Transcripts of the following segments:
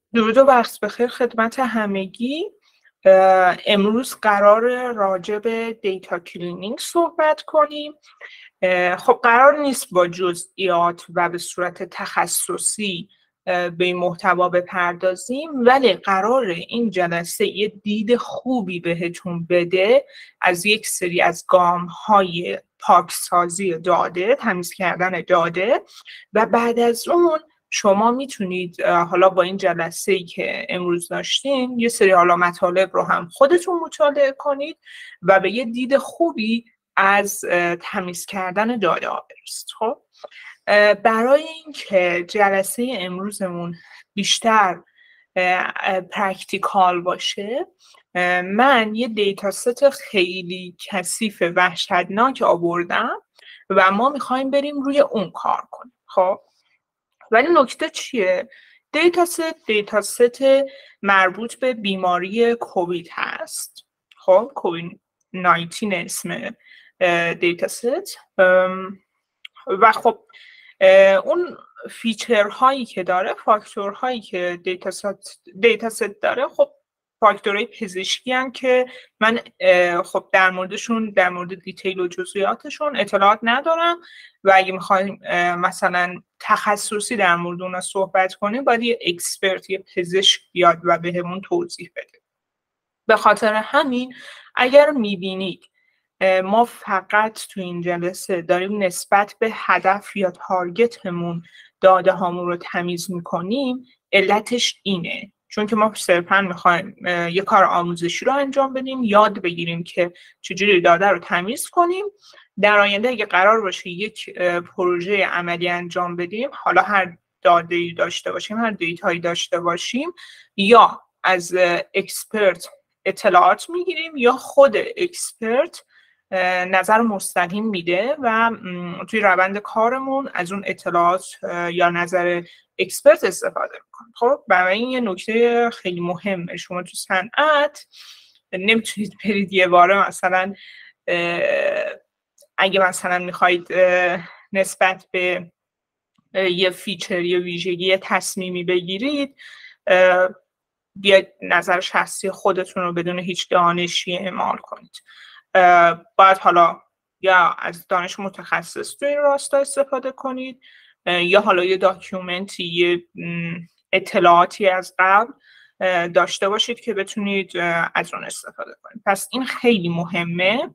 درود و وقت بخیر خدمت همگی. امروز قرار راجع به دیتا کلینینگ صحبت کنیم. خب قرار نیست با جزئیات و به صورت تخصصی به این محتوا بپردازیم، ولی قرار این جلسه یه دید خوبی بهتون بده از یک سری از گام‌های پاکسازی داده، تمیز کردن داده، و بعد از اون شما میتونید حالا با این جلسه‌ای که امروز داشتیم یه سری حالا مطالب رو هم خودتون مطالعه کنید و به یه دید خوبی از تمیز کردن داده ها برسید. خب برای اینکه جلسه امروزمون بیشتر پرکتیکال باشه، من یه دیتا ست خیلی کثیف وحشتناک آوردم و ما میخوایم بریم روی اون کار کنیم. خب ولی نکته چیه؟ دیتا ست مربوط به بیماری کووید هست. خب کووید 19 اسم دیتا ست، و خب اون فیچرهایی که داره، فاکتورهایی که دیتا ست داره، خب فاکتورهای پزشکی هستن که من خب در مورد دیتیل و جزئیاتشون اطلاعات ندارم و اگه میخوایم مثلا تخصصی در مورد اونا صحبت کنیم باید یه اکسپرت، یه پزشک بیاد و بهمون توضیح بده. به خاطر همین اگر میبینید ما فقط تو این جلسه داریم نسبت به هدف یا تارگتمون داده هامون رو تمیز میکنیم، علتش اینه چون که ما صرفاً میخوایم یه کار آموزشی رو انجام بدیم، یاد بگیریم که چجوری داده رو تمیز کنیم. در آینده اگه قرار باشه یک پروژه عملی انجام بدیم، حالا هر داده‌ای داشته باشیم، هر دیتایی داشته باشیم، یا از اکسپرت اطلاعات میگیریم یا خود اکسپرت نظر مستقیم میده و توی روند کارمون از اون اطلاعات یا نظر اکسپرت استفاده میکنیم. خب برای این یه نکته خیلی مهمه، شما تو صنعت نمیتونید برید یه باره مثلا اگه مثلا میخواید نسبت به یه فیچر یا ویژگی یه تصمیمی بگیرید، بیاید نظر شخصی خودتون رو بدون هیچ دانشی اعمال کنید. باید حالا یا از دانش متخصص تو این راستا استفاده کنید یا حالا یه داکیومنتی، یه اطلاعاتی از قبل داشته باشید که بتونید از اون استفاده کنید. پس این خیلی مهمه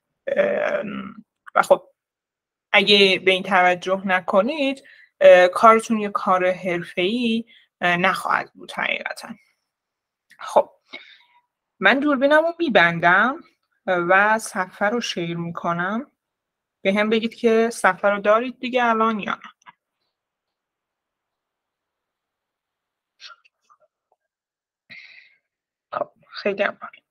و خب اگه به این توجه نکنید کارتون یه کار حرفه‌ای نخواهد بود حقیقتا. خب من دوربینم رو میبندم و صفحه رو شیر میکنم. به هم بگید که صفحه رو دارید دیگه الان یا نه. خب خیلی عمالی.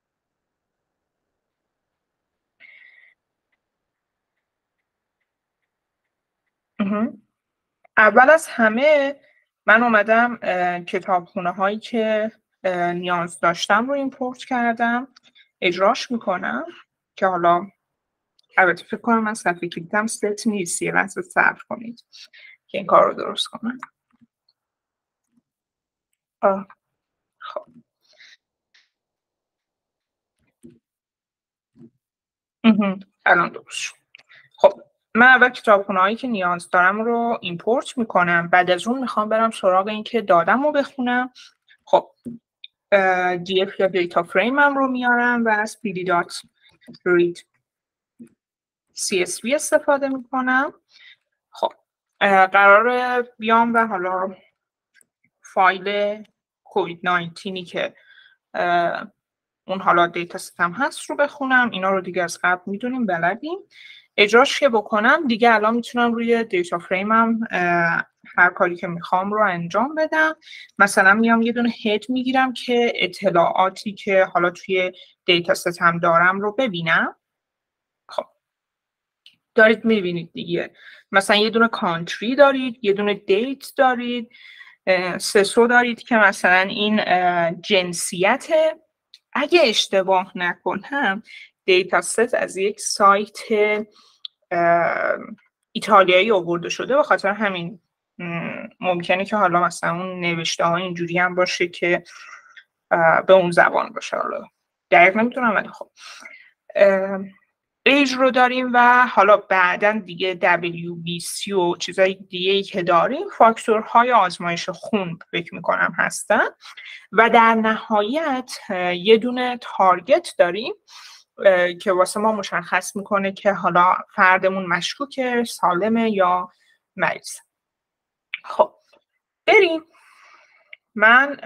اول از همه من اومدم کتابخونه هایی که نیاز داشتم رو ایمپورت کردم، اجراش میکنم که حالا البته فکر کنم من صفحه کلیدم ست نیست، یه لحظه صبر کنید که این کار رو درست کنم. خب الان درست شد. خب من اول کتابخونه هایی که نیاز دارم رو ایمپورت میکنم، بعد از اون میخوام برم سراغ این که دادم رو بخونم. خب GF یا دیتا فریم هم رو میارم و از pd.read CSV استفاده میکنم. خب قراره بیام و حالا فایل کووید 19 که اون حالا دیتا ستم هست رو بخونم. اینا رو دیگه از قبل میدونیم، بلدیم. اجراش که بکنم دیگه الان میتونم روی دیتا فریمم هر کاری که میخوام رو انجام بدم. مثلا میام یه دونه هد میگیرم که اطلاعاتی که حالا توی دیتا ستم دارم رو ببینم. خب دارید میبینید دیگه، مثلا یه دونه کانتری دارید، یه دونه دیت دارید، سسو دارید که مثلا این جنسیت. اگه اشتباه نکنم دیتا ست از یک سایت ایتالیایی آورده شده، به خاطر همین ممکنه که حالا مثلا اون نوشته ها اینجوری هم باشه که به اون زبان باشه، حالا دقیق نمیتونم ولی خب ایج رو داریم و حالا بعداً دیگه WBC و چیزای دیگه‌ای که داریم فاکتورهای آزمایش خون فکر میکنم هستن و در نهایت یه دونه تارگت داریم که واسه ما مشخص میکنه که حالا فردمون مشکوکه، سالمه یا مریض. خب بریم. من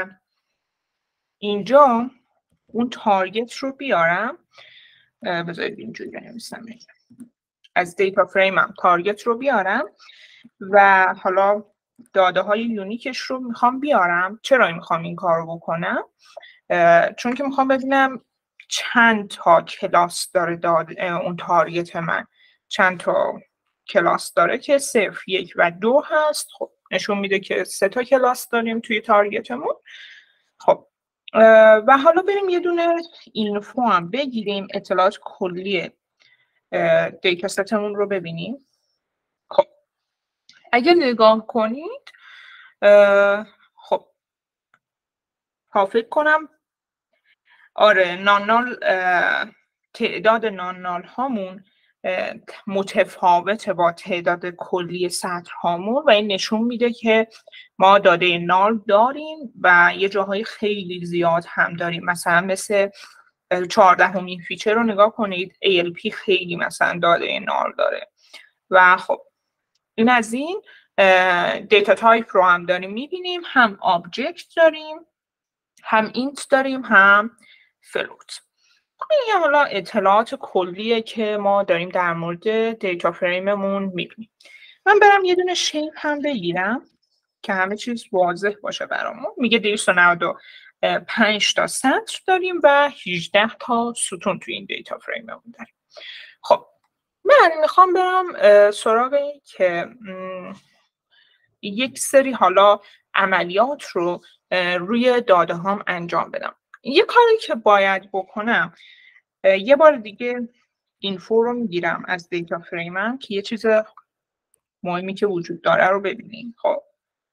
اینجا اون تارگت رو بیارم، بذارید اینجوری بنویسم، از دیتا فریمم تارگت رو بیارم و حالا داده های یونیکش رو میخوام بیارم. چرا میخوام این کار رو بکنم؟ چون که میخوام ببینم چند تا کلاس داره اون تارگت من چند تا کلاس داره که 0، 1 و 2 هست. خب نشون میده که 3 تا کلاس داریم توی تارگتمون. خب و حالا بریم یه دونه اینفو هم بگیریم، اطلاعات کلی دیتا ستمون رو ببینیم. خب اگه نگاه کنید خب فکر کنم آره نانال تعداد نانال هامون متفاوته با تعداد کلی سطر هامون و این نشون میده که ما داده نال داریم و یه جاهای خیلی زیاد هم داریم. مثلا مثل 14مین فیچر رو نگاه کنید، ALP خیلی مثلا داده نال داره و خب این از این. دیتا تایپ رو هم داریم میبینیم، هم آبجکت داریم، هم اینت داریم، هم فلوت. این حالا اطلاعات کلیه که ما داریم در مورد دیتا فریممون میبینیم. من برم یه دونه شیپ هم بگیرم که همه چیز واضح باشه برامون. میگه 295 تا سطر داریم و 18 تا ستون توی این دیتا فریممون داریم. خب من میخوام برم سراغ این که یک سری حالا عملیات رو روی داده هام انجام بدم. یه کاری که باید بکنم، یه بار دیگه اینفو رو میگیرم از دیتا فریمم که یه چیز مهمی که وجود داره رو ببینیم. خب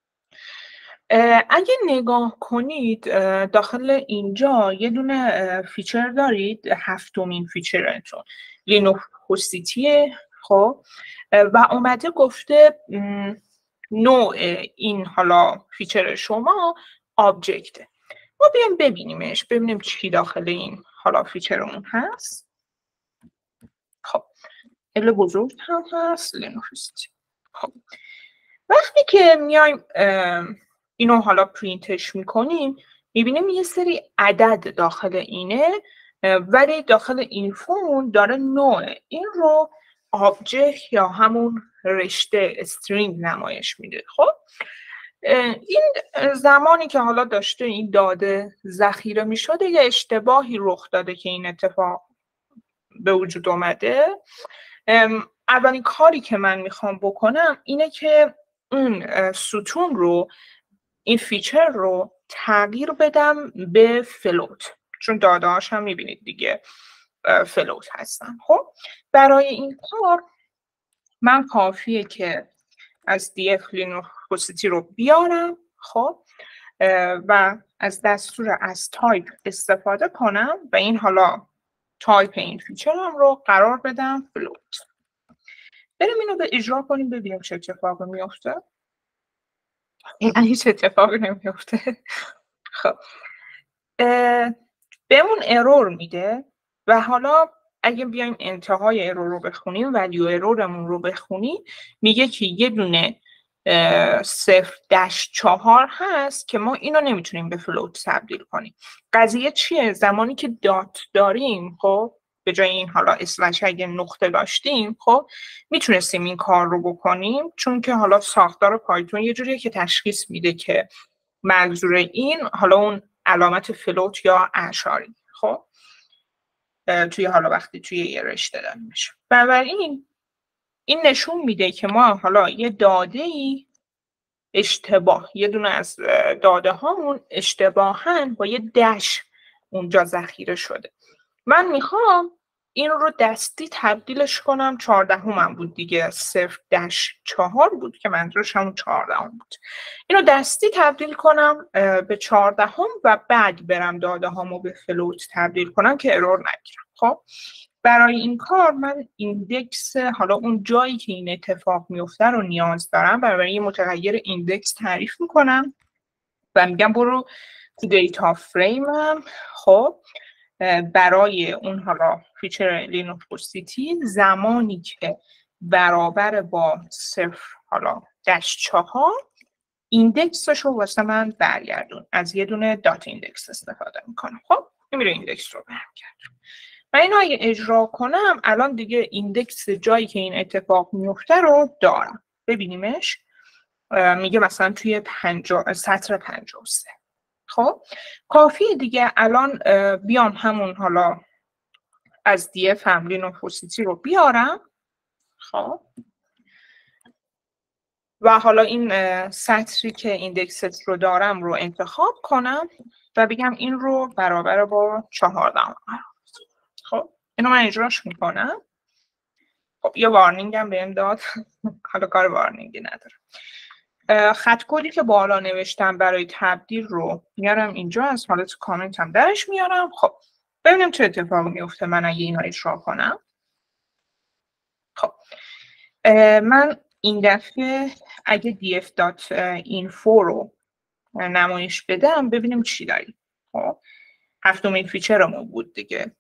اگه نگاه کنید داخل اینجا یه دونه فیچر دارید، 7مین فیچرتون لینوکوسیتیه. خب و اومده گفته نوع این حالا فیچر شما آبجکته. ما بیایم ببینیمش، ببینیم چی داخل این حالا فیچرمون هست. خب ال بزرگ هم هست، لینوکوسیتی. خب وقتی که میایم اینو حالا پرینتش میکنیم میبینیم یه سری عدد داخل اینه ولی داخل اینفون داره نوع این رو آبجکت یا همون رشته استرینگ نمایش میده. خب این زمانی که حالا داشته این داده ذخیره میشده یه اشتباهی رخ داده که این اتفاق به وجود اومده. اولین کاری که من میخوام بکنم اینه که اون ستون رو، این فیچر رو تغییر بدم به فلوت، چون داده هاش هم میبینید دیگه فلوت هستن. خب برای این کار من کافیه که از df لینوکوسیتی رو بیارم. خب و از دستور از تایپ استفاده کنم و این حالا تایپ این فیچرم رو قرار بدم فلوت. بریم اینو به اجرا کنیم ببینیم چه اتفاقی میفته. این هیچ اتفاقی نمیفته. خب بهمون ارور میده و حالا اگه بیایم انتهای ارور رو بخونیم، ولیو ارورمون رو بخونیم، میگه که یه دونه 0-4 هست که ما اینو نمیتونیم به فلوت تبدیل کنیم. قضیه چیه؟ زمانی که دات داریم، خب به جای این حالا اسلش اگه نقطه داشتیم، خب میتونستیم این کار رو بکنیم، چون که حالا ساختار پایتون یه جوریه که تشخیص میده که منظور این حالا اون علامت فلوت یا اعشاری. خب توی حالا وقتی توی یه رشته داریمش، بنابراین این نشون میده که ما حالا یه داده‌ای اشتباه، یه دونه از داده هامون اشتباهاً با یه دش اونجا ذخیره شده. من میخوام این رو دستی تبدیلش کنم، 14 هم بود دیگه، 0-4 بود که منظورش همون 14 بود. اینو دستی تبدیل کنم به 14 و بعد برم داده هامو به فلوت تبدیل کنم که ارور نگیرم. خب برای این کار من ایندکس، حالا اون جایی که این اتفاق میفته رو نیاز دارم. برای یه متغیر ایندکس تعریف میکنم و میگم برو تو دیتا فریمم. خب برای اون حالا فیچر لینوکسیتی زمانی که برابر با 0 حالا -4 ایندکسش رو واسه من برگردون. از یه دونه دات ایندکس استفاده میکنم. خب این میره ایندکس رو برگردون. من اینو اگه اجرا کنم الان دیگه ایندکس جایی که این اتفاق میفته رو دارم. ببینیمش. میگه مثلا توی سطر 53. خب کافیه دیگه الان بیام همون حالا از دیف هم لینوکسیتی رو بیارم. خب و حالا این سطری که ایندکست رو دارم رو انتخاب کنم و بگم این رو برابر با 14. خب اینو من اجراش میکنم. خب یه وارنینگ هم بهم داد. حالا کار وارنینگی ندارم. خط کدی که بالا نوشتم برای تبدیل رو میارم اینجا، از حالت کامنت هم درش میارم. خب ببینیم چه اتفاقی میفته من اگه اینا اجرا کنم. خب من این دفعه اگه df.info رو نمایش بدم ببینیم چی داریم. خب هفتمین فیچرمون بود دیگه،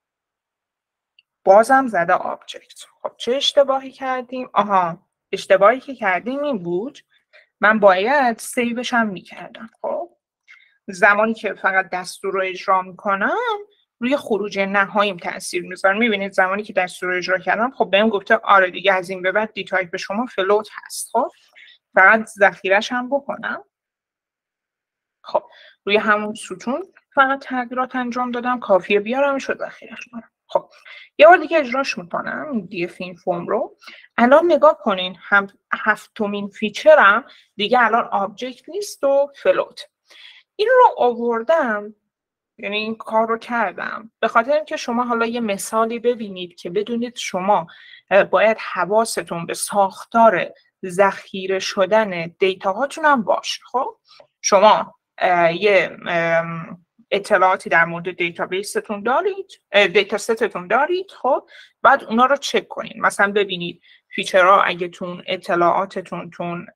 بازم زده آبجکت. خب چه اشتباهی کردیم؟ اشتباهی که کردیم این بود من باید سیوش هم میکردم. خب زمانی که فقط دستور رو اجرا میکنم روی خروج نهاییم تاثیر میذاره. میبینید زمانی که دستور رو اجرا کردم خب بهم گفته آره دیگه از این به بعد دی تایپ شما فلوت هست. خب فقط ذخیره‌اش هم بکنم. خب روی همون ستون فقط تغییرات انجام دادم، کافیه بیارمش و ذخیره‌اش کنم. خب یه بار دیگه اجراش میکنم دی اف این فرم رو. الان نگاه کنین، هفتمین فیچرم دیگه الان آبجکت نیست و فلوت. این رو آوردم، یعنی این کار رو کردم به خاطر اینکه شما حالا یه مثالی ببینید که بدونید شما باید حواستون به ساختار ذخیره شدن دیتا هاتون هم باشه. خب شما یه اطلاعاتی در مورد دیتابیستون دارید، دیتا ستتون دارید. خب بعد اونا رو چک کنید، مثلا ببینید فیچرها اگه تون اطلاعاتتون تون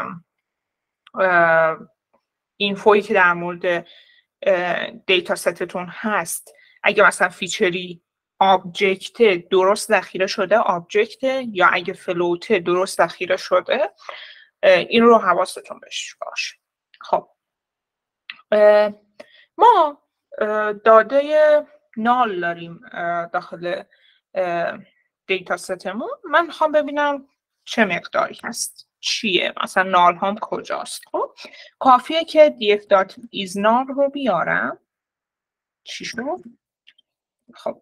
اینفویی که در مورد دیتا ستتون هست، اگه مثلا فیچری آبجکت درست ذخیره شده آبجکت، یا اگه فلوت درست ذخیره شده، این رو حواستون بهش باشه. خب ما داده نال داریم داخل دیتا ستمون. من میخوام ببینم چه مقداری هست، چیه، مثلا نال هم کجاست. خب کافیه که df.isNull رو بیارم. چی شد؟ خب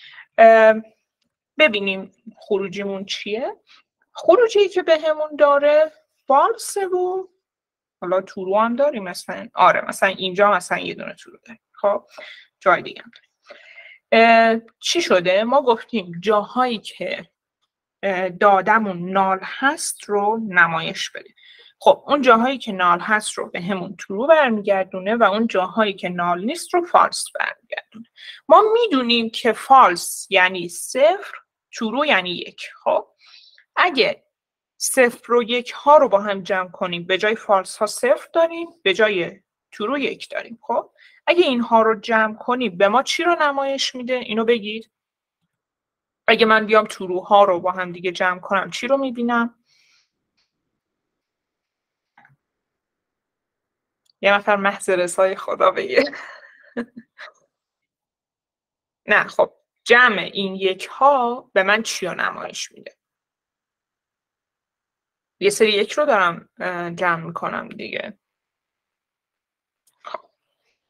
ببینیم خروجیمون چیه. خروجی که بهمون داره فالسه و حالا تورو هم داریم مثلا. آره مثلا اینجا مثلا یه دونه تورو داریم. خب جای دیگه هم داریم. چی شده؟ ما گفتیم جاهایی که دادمون نال هست رو نمایش بده. خب اون جاهایی که نال هست رو به همون ترو برمیگردونه و اون جاهایی که نال نیست رو فالس برمیگردونه. ما میدونیم که فالس یعنی 0، ترو یعنی 1. خب اگه 0 و 1 ها رو با هم جمع کنیم به جای فالس ها 0 داریم، به جای ترو 1 داریم. خب اگه اینها رو جمع کنیم به ما چی رو نمایش میده؟ اینو بگید. اگه من بیام تروها رو با هم دیگه جمع کنم چی رو میبینم؟ یه نفر محض رسای خدا بگه. نه خب جمع این 1 ها به من چی رو نمایش میده؟ یه سری 1 رو دارم جمع میکنم دیگه. خب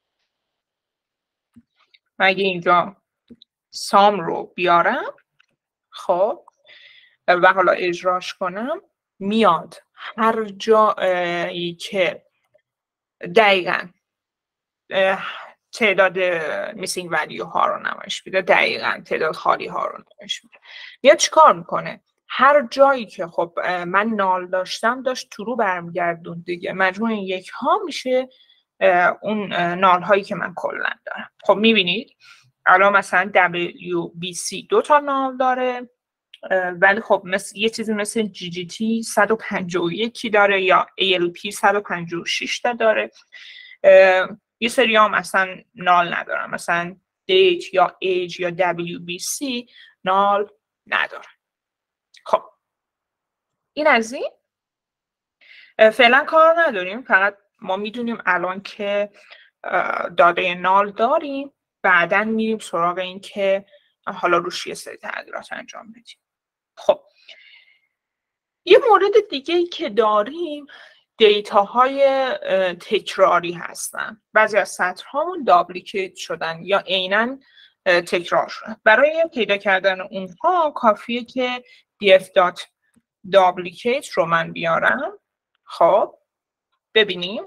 من اگه اینجا سام رو بیارم خب و حالا اجراش کنم، میاد هر جایی که دقیقاً تعداد میسینگ ولیو ها رو نمایش میده، دقیقاً تعداد خالی ها رو نمایش میده. میاد چیکار میکنه؟ هر جایی که خب من نال داشتم داشت ترو برمیگردون دیگه، مجموع یک ها میشه اون نال هایی که من کلا دارم. خب میبینید الان مثلا WBC 2 تا نال داره، ولی خب یه چیزی مثل GGT 151 داره یا ALP 156 تا داره. یه سری هم مثلا نال ندارن، مثلا دیت یا ایج یا WBC نال ندارن. خب این از این. فعلا کار نداریم، فقط ما میدونیم الان که داده نال داریم، بعداً میریم سراغ این که حالا روش یه سری تغییرات انجام بدیم. خب یه مورد دیگه ای که داریم دیتاهای تکراری هستن. بعضی از سطرهامون دابلیکیت شدن یا عیناً تکرار شدن. برای پیدا کردن اونها کافیه که df.duplicate رو من بیارم. خب ببینیم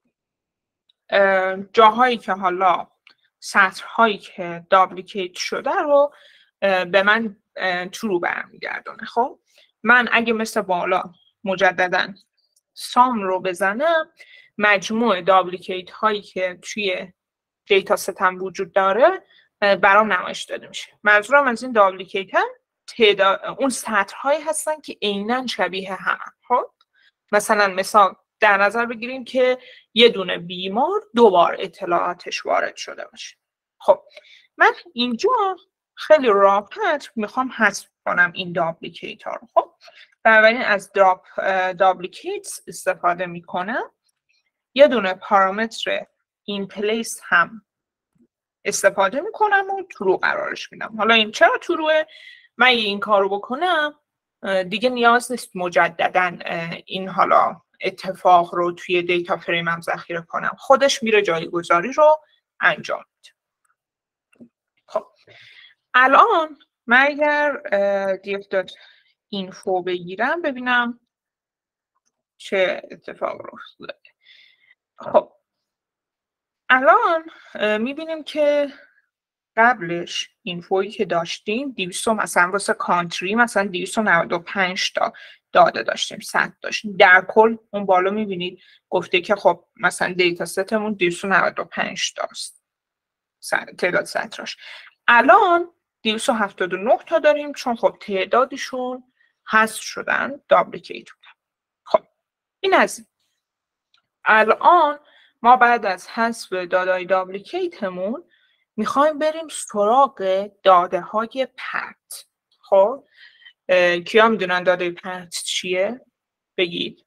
جاهایی که حالا سطرهایی که دابلیکیت شده رو به من ترو برمیگردونه. خب من اگه مثل بالا مجدداً سام رو بزنم، مجموع دابلیکیت هایی که توی دیتا ستم وجود داره برام نمایش داده میشه. منظورم از این دابلیکیت هم اون سطرهایی هستن که عیناً شبیه هم. خب مثلا در نظر بگیریم که یه دونه بیمار 2 بار اطلاعاتش وارد شده باشه. خب من اینجا خیلی راحت میخوام حذف کنم این دابلیکیت ها رو. خب بنابراین از دابلیکیت استفاده میکنم، یه دونه پارامتر این پلیس هم استفاده میکنم و ترو قرارش میدم. حالا این چرا تروه؟ من این کار رو بکنم دیگه نیاز نیست مجدداً این حالا اتفاق رو توی دیتا فریمم ذخیره کنم، خودش میره جایگذاری رو انجام میده. خب الان من اگر df.info بگیرم ببینم چه اتفاق رو افتاده. خب الان میبینیم که قبلش اینفویی که داشتیم 200 مثلا واسه کانتری مثلا 295 تا داده داشتیم، 100 داشتیم. در کل اون بالا میبینید گفته که خب مثلا دیتا ستمون 295 تاست تعداد سطراش. الان 279 تا داریم چون خب تعدادشون حذف شدن، دابلیکیت بودن. خب این از این. الان ما بعد از حذف داده‌های دابلیکیتمون میخوایم بریم سراغ داده های پرت. خب کیا میدونن داده پرت چیه؟ بگید.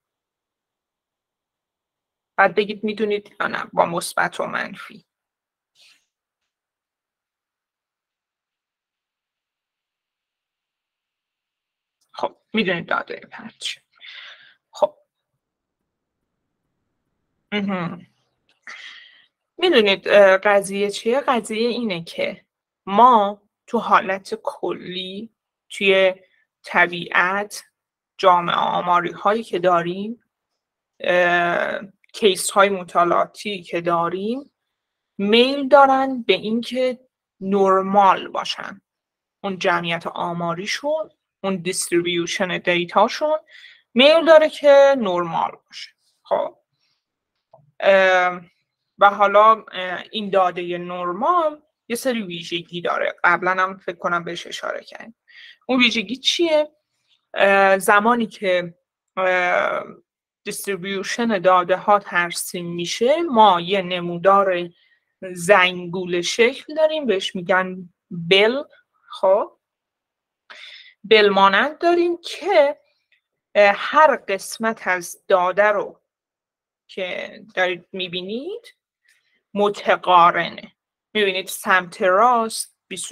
بعد بگید میدونید یا نه با مثبت و منفی. خب میدونید داده پرت چیه. خب میدونید قضیه چیه؟ قضیه اینه که ما تو حالت کلی توی طبیعت جامعه آماری هایی که داریم، کیس های مطالعاتی که داریم، میل دارن به اینکه نرمال باشن. اون جمعیت آماریشون، اون دیستریبیوشن دیتاشون میل داره که نرمال باشه. خب و حالا این داده نرمال یه سری ویژگی داره، قبلا هم فکر کنم بهش اشاره کردیم. اون ویژگی چیه؟ زمانی که دیستریبیوشن داده ها ترسیم میشه، ما یه نمودار زنگوله شکل داریم بهش میگن بل. خب بل مانند داریم که هر قسمت از داده رو که دارید میبینید متقارنه. میبینید سمت راست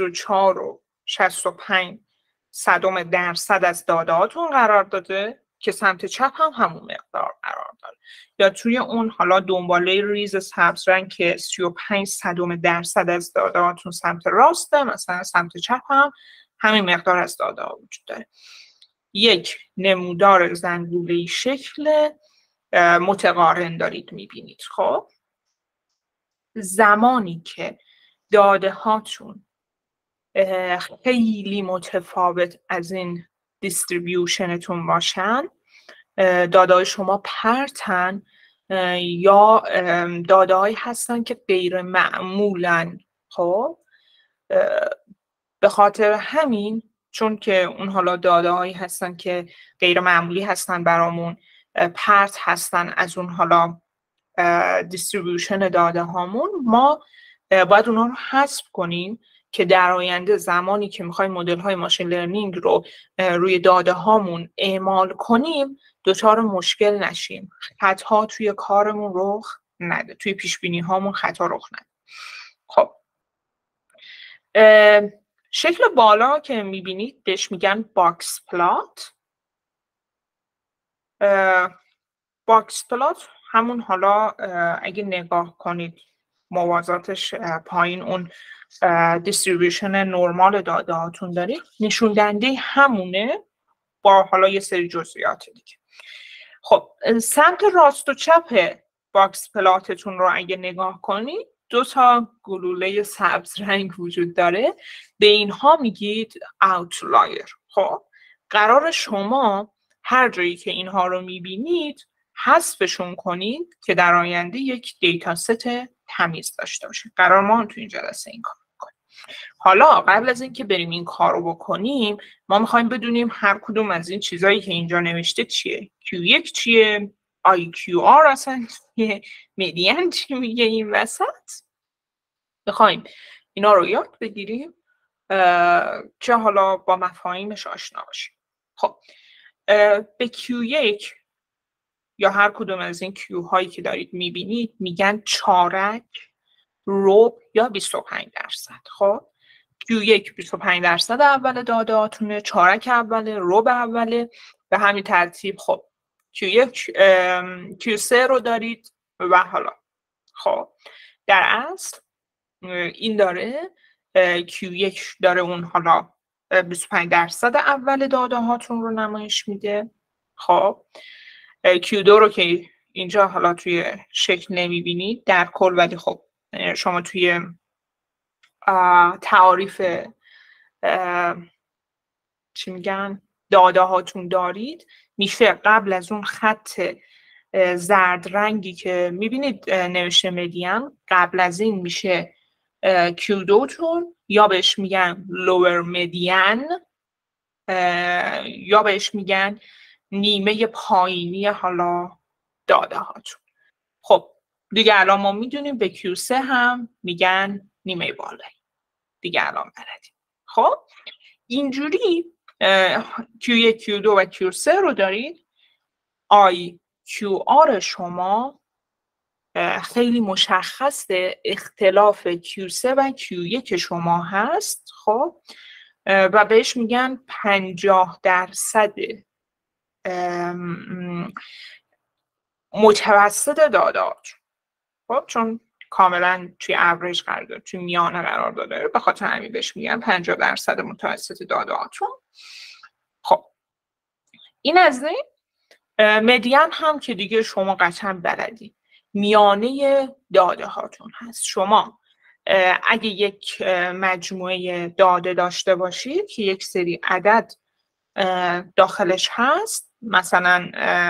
24.65% از دادهاتون قرار داده که سمت چپ هم همون مقدار قرار داره، یا توی اون حالا دنباله ریز سبز رنگ که 35% از دادهاتون سمت راسته، مثلا سمت چپ هم همین مقدار از داده‌ها وجود داره. یک نمودار زنگوله‌ای شکل متقارن دارید میبینید. خب زمانی که داده هاتون خیلی متفاوت از این دیستریبیوشنتون باشن، داده شما پرتن یا داده هایی هستن که غیر معمولن. خب به خاطر همین، چون که اون حالا داده هایی هستن که غیر معمولی هستن برامون، پرت هستن از اون حالا دیستریبیوشن داده هامون، ما باید اونها رو حذف کنیم که در آینده زمانی که میخوایم مدل های ماشین لرنینگ رو روی داده هامون اعمال کنیم دچار مشکل نشیم، خطا توی کارمون رخ نده، توی پیش بینی هامون خطا رخ نده. خب شکل بالا که میبینید بهش میگن باکس پلات. باکس پلات همون حالا اگه نگاه کنید موازاتش پایین اون دیستریبیوشن نرمال داده هاتون دارید، نشون دهنده همونه با حالا یه سری جزئیات دیگه. خب سمت راست و چپ باکس پلاتتون رو اگه نگاه کنید 2 تا گلوله سبز رنگ وجود داره، به اینها میگید اوتلایر. خب قرار شما هر جایی که اینها رو میبینید حذفشون کنید که در آینده یک دیتا ست تمیز داشته باشید. قرار ما تو این جلسه این کار کنیم. حالا قبل از اینکه بریم این کار رو بکنیم، ما میخوایم بدونیم هر کدوم از این چیزایی که اینجا نوشته چیه. Q1 چیه؟ IQR اصلا چیه؟ مدین چی میگه این وسط؟ میخوایم اینا رو یاد بگیریم که حالا با مفاهیمش آشنا باشیم. خب به Q1 یا هر کدوم از این Q هایی که دارید میبینید میگن چارک، ربع یا 25%. خب Q1 25% اول داده هاتونه، چارک اوله، ربع اوله، به همین ترتیب. خب Q1 Q3 رو دارید و حالا خب در اصل این داره Q1 داره اون حالا 25% اول داده هاتون رو نمایش میده. خب Q2 رو که اینجا حالا توی شکل نمیبینید در کل، ولی خب شما توی تعاریف چی میگن داده هاتون دارید، میشه قبل از اون خط زرد رنگی که میبینید نوشته مدین، قبل از این میشه Q2 تون، یا بهش میگن لور مدین یا بهش میگن نیمه پایینی حالا داده هاتون. خب دیگه الان ما میدونیم به Q3 هم میگن نیمه بالایی. دیگه الان بلدیم. خب اینجوری Q1 Q2 و Q3 رو دارید. IQR شما خیلی مشخصه اختلاف Q3 و Q1 شما هست. خب و بهش میگن 50% متوسط داده‌هات. خب چون کاملا توی اوریج قرار داره، توی میانه قرار داره، به خاطر همین بهش میگن 50% متوسط داده‌هاتون. خب این از این. مدین هم که دیگه شما قطعا بلدید، میانه داده هاتون هست. شما اگه یک مجموعه داده داشته باشید که یک سری عدد داخلش هست، مثلا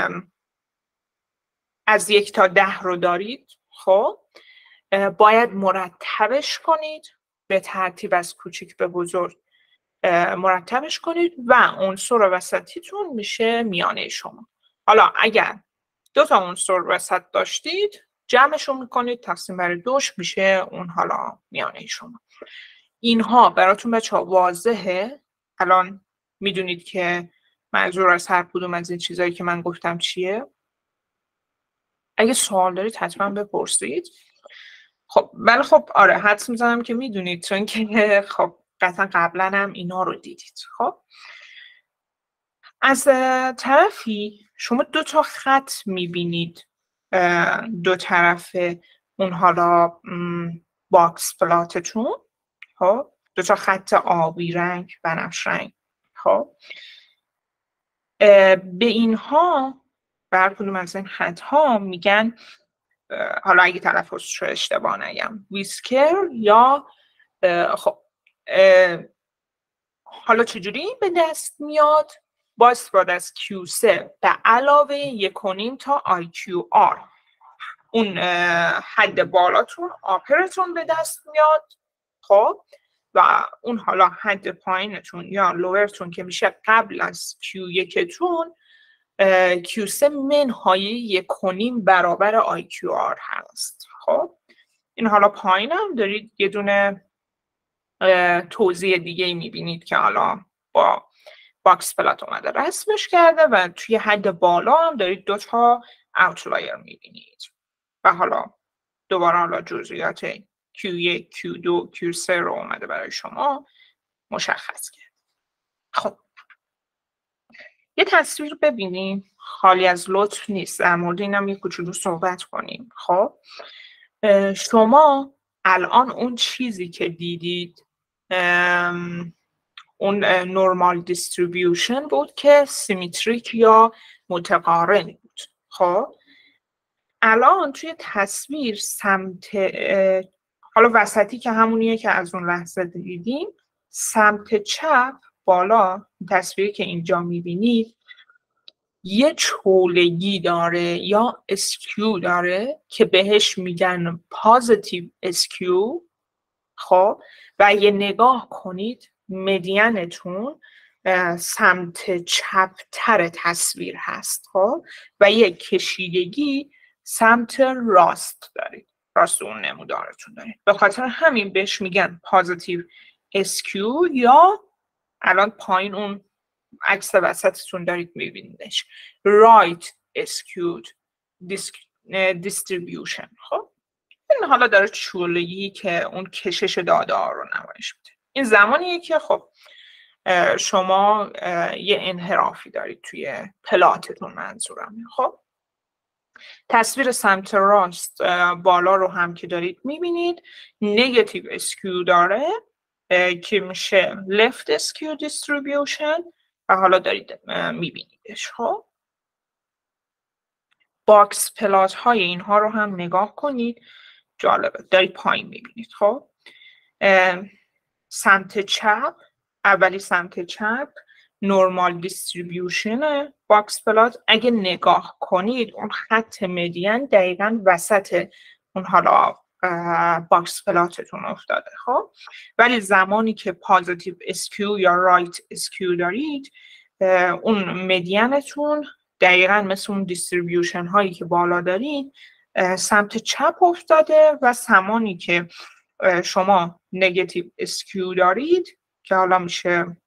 از 1 تا 10 رو دارید، خب باید مرتبش کنید به ترتیب از کوچک به بزرگ مرتبش کنید و عنصر وسطیتون میشه میانه شما. حالا اگر 2 تا عنصر وسط داشتید جمعشون میکنید، تقسیم بر 2 میشه اون حالا میانه شما. اینها براتون بچه‌ها واضحه؟ الان میدونید که منظور از هر کدوم از این چیزایی که من گفتم چیه؟ اگه سوال دارید حتما بپرسید. خب ولی خب آره حدس میزنم که میدونید، چون که خب قطعا قبلا هم اینا رو دیدید. خب از طرفی شما 2 تا خط میبینید دو طرف اون حالا باکس پلاتتون. خب 2 تا خط آبی رنگ، بنفش رنگ. خب به اینها، به هر کدوم از این خط ها میگن حالا اگه تلفظش رو اشتباه نگم ویسکر یا خب حالا چجوری به دست میاد؟ با استفاده از Q3 به علاوه 1.5 تا IQR اون حد بالاتون آپرتون به دست میاد. خب و اون حالا حد پایینتون یا لورتون که میشه قبل از Q1 تون Q3 منهای 1.5 برابر IQR هست. خب این حالا پایینم دارید یه دونه توضیح دیگه میبینید که حالا با باکس پلات اومده رسمش کرده و توی حد بالا هم دارید 2 تا اوتلایر میبینید و حالا دوباره حالا جزئیات Q1 Q2 Q3 رو اومده برای شما مشخص کرد. خب یه تصویر ببینیم خالی از لطف نیست، در مورد اینم یه کوچولو صحبت کنیم. خب شما الان اون چیزی که دیدید اون نورمال دیستریبیوشن بود که سیمتریک یا متقارن بود. خب الان توی تصویر سمت حالا وسطی که همونیه که از اون لحظه دیدیم، سمت چپ بالا تصویری که اینجا میبینید یه چولگی داره یا اسکیو داره که بهش میگن پازیتیو اسکیو. خب و یه نگاه کنید مدینتون سمت چپ تر تصویر هست. خب و یه کشیدگی سمت راست دارید، راست اون نمودارتون دارید، به خاطر همین بهش میگن پازیتیو اسکیو یا الان پایین اون عکس وسطتون دارید میبینیدش رایت اسکیود دیستریبیوشن. خب این حالا داره چولگی که اون کشش داده ها رو نمایش میده. این زمانیه که خب شما یه انحرافی دارید توی پلاتتون، منظورم. خب تصویر سمت راست بالا رو هم که دارید میبینید نگاتیو اسکیو داره که میشه left اسکیو دیستریبیوشن و حالا دارید میبینیدش. خب باکس پلات های اینها رو هم نگاه کنید، جالبه، دارید پایین میبینید. خب سمت چپ، اولی سمت چپ نورمال دیستریبیوشن باکس پلات، اگه نگاه کنید اون خط مدین دقیقاً وسط اون حالا باکس پلاتتون افتاده. خب ولی زمانی که پازیتیو اسکیو یا رایت اسکیو دارید اون مدینتون دقیقاً مثل اون دیستریبیوشن هایی که بالا دارید سمت چپ افتاده و زمانی که شما نگاتیو اسکیو دارید که حالا میشه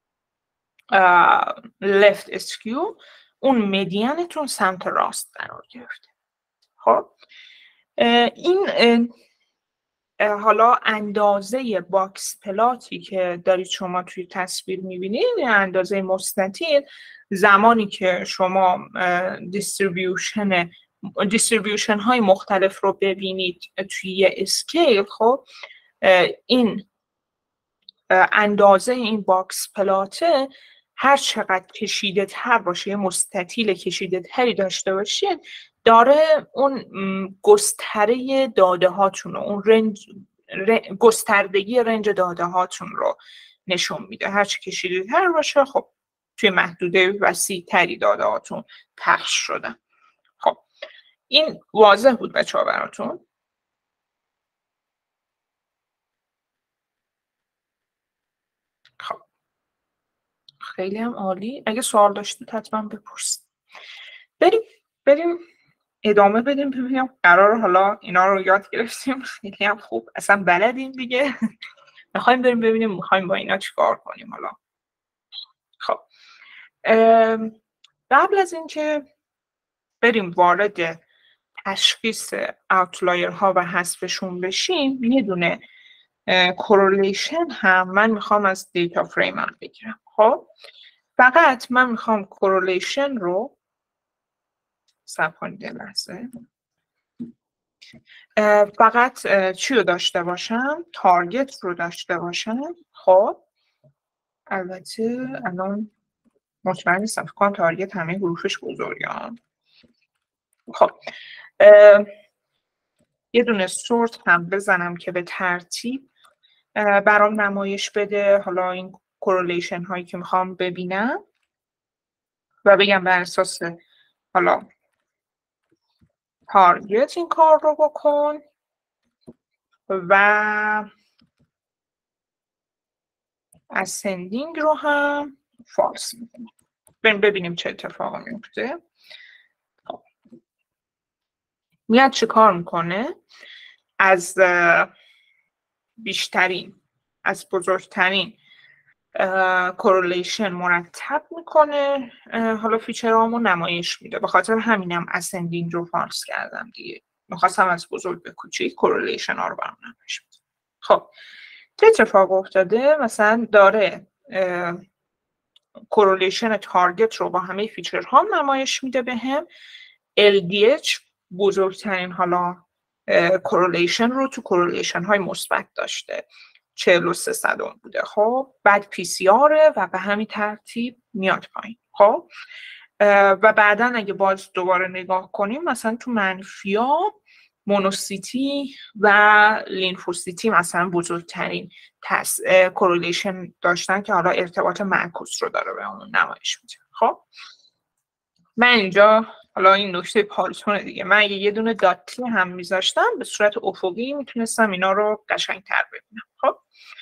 left اسکیو، اون مدینتون سمت راست قرار گرفته. خب این حالا اندازه باکس پلاتی که دارید شما توی تصویر میبینید، اندازه مستطیل، زمانی که شما دیستریبیوشن های مختلف رو ببینید توی یه اسکیل، خب این اندازه این باکس پلاته هر چقدر کشیده تر باشه، یه مستطیل کشیده تری داشته باشید، داره اون گستره داده هاتون رو، اون گستردگی رنج داده هاتون رو نشون میده. هرچی کشیده تر باشه خب توی محدوده وسیع تری داده هاتون پخش شدن. خب این واضح بود بچه‌ها براتون؟ خب خیلی هم عالی. اگه سوال داشتید حتما بپرسید. بریم ادامه بدیم، ببینیم قرار حالا اینا رو یاد گرفتیم، خیلی هم خوب اصلا بلدیم دیگه. میخوایم بریم ببینیم میخوایم با اینا چیکار کنیم. حالا خب قبل از اینکه بریم وارد تشخیص اوتلایر ها و حذفشون بشیم، یه دونه کورولیشن هم من میخوام از دیتا فریم هم بگیرم. خب فقط من میخوام کورولیشن رو صبر کنید یه لحظه، فقط چی رو داشته باشم؟ تارگت رو داشته باشم. خب البته الان مطمئن نیستم، فکر کنم تارگت همه حروفش بزرگه. خب یه دونه سورت هم بزنم که به ترتیب برام نمایش بده حالا این کورلیشن هایی که میخوام ببینم و بگم بر اساس حالا تارگت این کار رو بکن و ascending رو هم فالس میکنم. ببینیم چه اتفاقی میفته. میاد چه کار میکنه؟ از بیشترین از بزرگترین کورلیشن مرتب میکنه حالا فیچرهامو نمایش میده. به خاطر همینم ascending رو فالس کردم دیگه. میخواستم از بزرگ به کوچیک کورلیشن ها رو برام نمایش میده. خب چه اتفاق افتاده؟ مثلا داره کورلیشن تارگت رو با همه فیچرها نمایش میده بهم. LDH بزرگترین حالا کورلیشن رو تو کورلیشن های مثبت داشته 43 بوده. خب بعد PCR و به همین ترتیب میاد پایین. خب و بعدا اگه باز دوباره نگاه کنیم مثلا تو منفیا مونوسیتی و لینفوسیتی مثلا بزرگترین کورلیشن داشتن که حالا ارتباط معکوس رو داره به اون نمایش میده. خب من اینجا حالا این نکته پایتون دیگه، من اگه یه دونه داتی هم میذاشتم به صورت افقی میتونستم اینا رو قشنگ‌تر ببینم. خب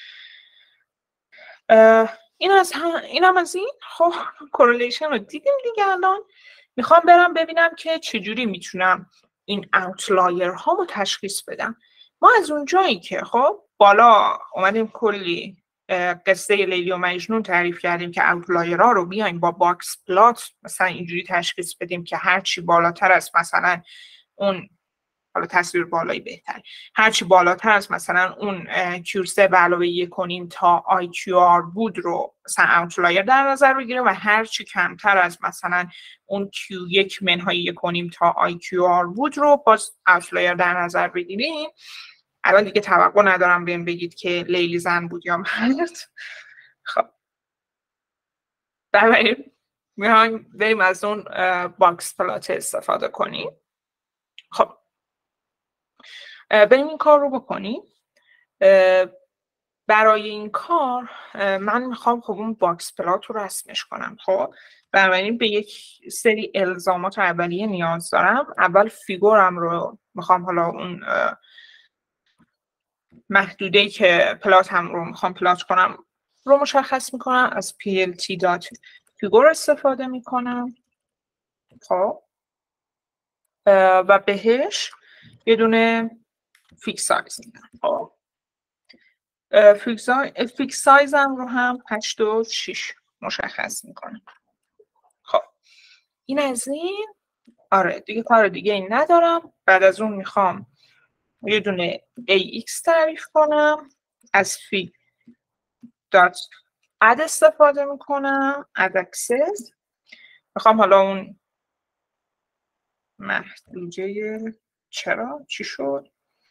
اینم از این. خب کورلیشن رو دیدیم دیگه. الان میخوام برم ببینم که چجوری میتونم این اوتلایر ها رو تشخیص بدم. ما از اونجایی که خب بالا اومدیم کلی قصه لیلی و مجنون تعریف کردیم که اوتلایر ها رو بیایم با باکس پلات مثلا اینجوری تشخیص بدیم که هرچی بالاتر از مثلا اون حالا تصویر بالایی بهتر، هرچی بالاتر از مثلا اون Q3 به علاوه 1 کنیم تا IQR بود رو مثلا اوتلایر در نظر بگیره و هرچی کمتر از مثلا اون Q1 منهای 1 کنیم تا IQR بود رو باز اوتلایر در نظر بگیریم. الان دیگه توقع ندارم بهم بگید که لیلی زن بود یا مرد. خب میایم بریم از اون باکس پلات استفاده کنیم. خب بریم این کار رو بکنیم. برای این کار من میخوام خب اون باکس پلات رو رسمش کنم. خب بنابراین به یک سری الزامات اولیه نیاز دارم. اول فیگورم رو میخوام حالا اون محدوده‌ای که پلات هم رو میخوام پلات کنم رو مشخص میکنم. از plt.figure استفاده میکنم. خب و بهش یه دونه فیکس سایز میدم. خب فیکس سایزم رو هم 8 و 6 مشخص میکنم. خب این از این. آره دیگه کار دیگه این ندارم. بعد از اون میخوام یه دونه AX تعریف کنم. از فیگ دات اد استفاده میکنم. اد اکسس میخوام حالا اون محدوده چی شد؟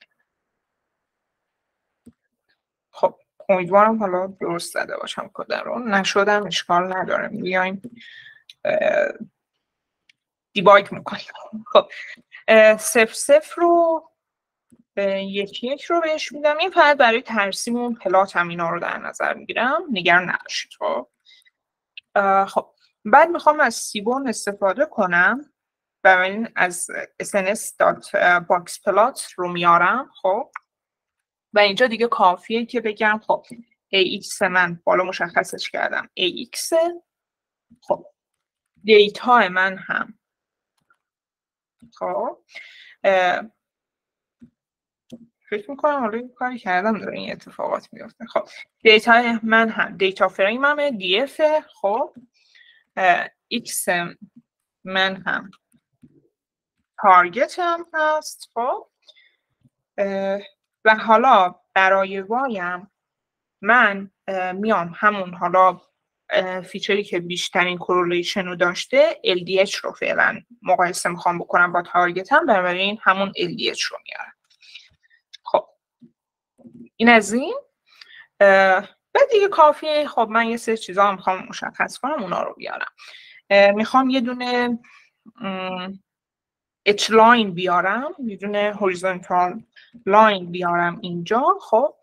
خب امیدوارم حالا درست زده باشم کد رو. نشدم اشکال نداره، بیایم دیباگ میکنیم. خب 0 رو 1 رو بهش میدم. این فقط برای ترسیم اون پلات هم اینا رو در نظر میگیرم، نگران نباشید. خب بعد میخوام از سیبون استفاده کنم و من از sns.boxplot رو میارم. خب و اینجا دیگه کافیه که بگم خب AX من بالا مشخصش کردم AX. خب دیتا من هم خب فکر میکنم حالا این کاری کردم داره این اتفاقات میفته. خب دیتا من هم دیتا فریم همه DF. خب X من هم تارگت هم هست. خب و حالا برای وایم من میام همون حالا فیچری که بیشترین کورلیشن رو داشته LDH رو فعلا مقایسه میخوام بکنم با تارگتم، بنابراین همون LDH رو میارم. خب این از این. بعد دیگه کافیه. خب من یه سری چیزا هم میخوام مشخص کنم، اونا رو بیارم. میخوام یه دونه اچ لاین بیارم، یه دونه هوریزونتال لاین بیارم اینجا. خب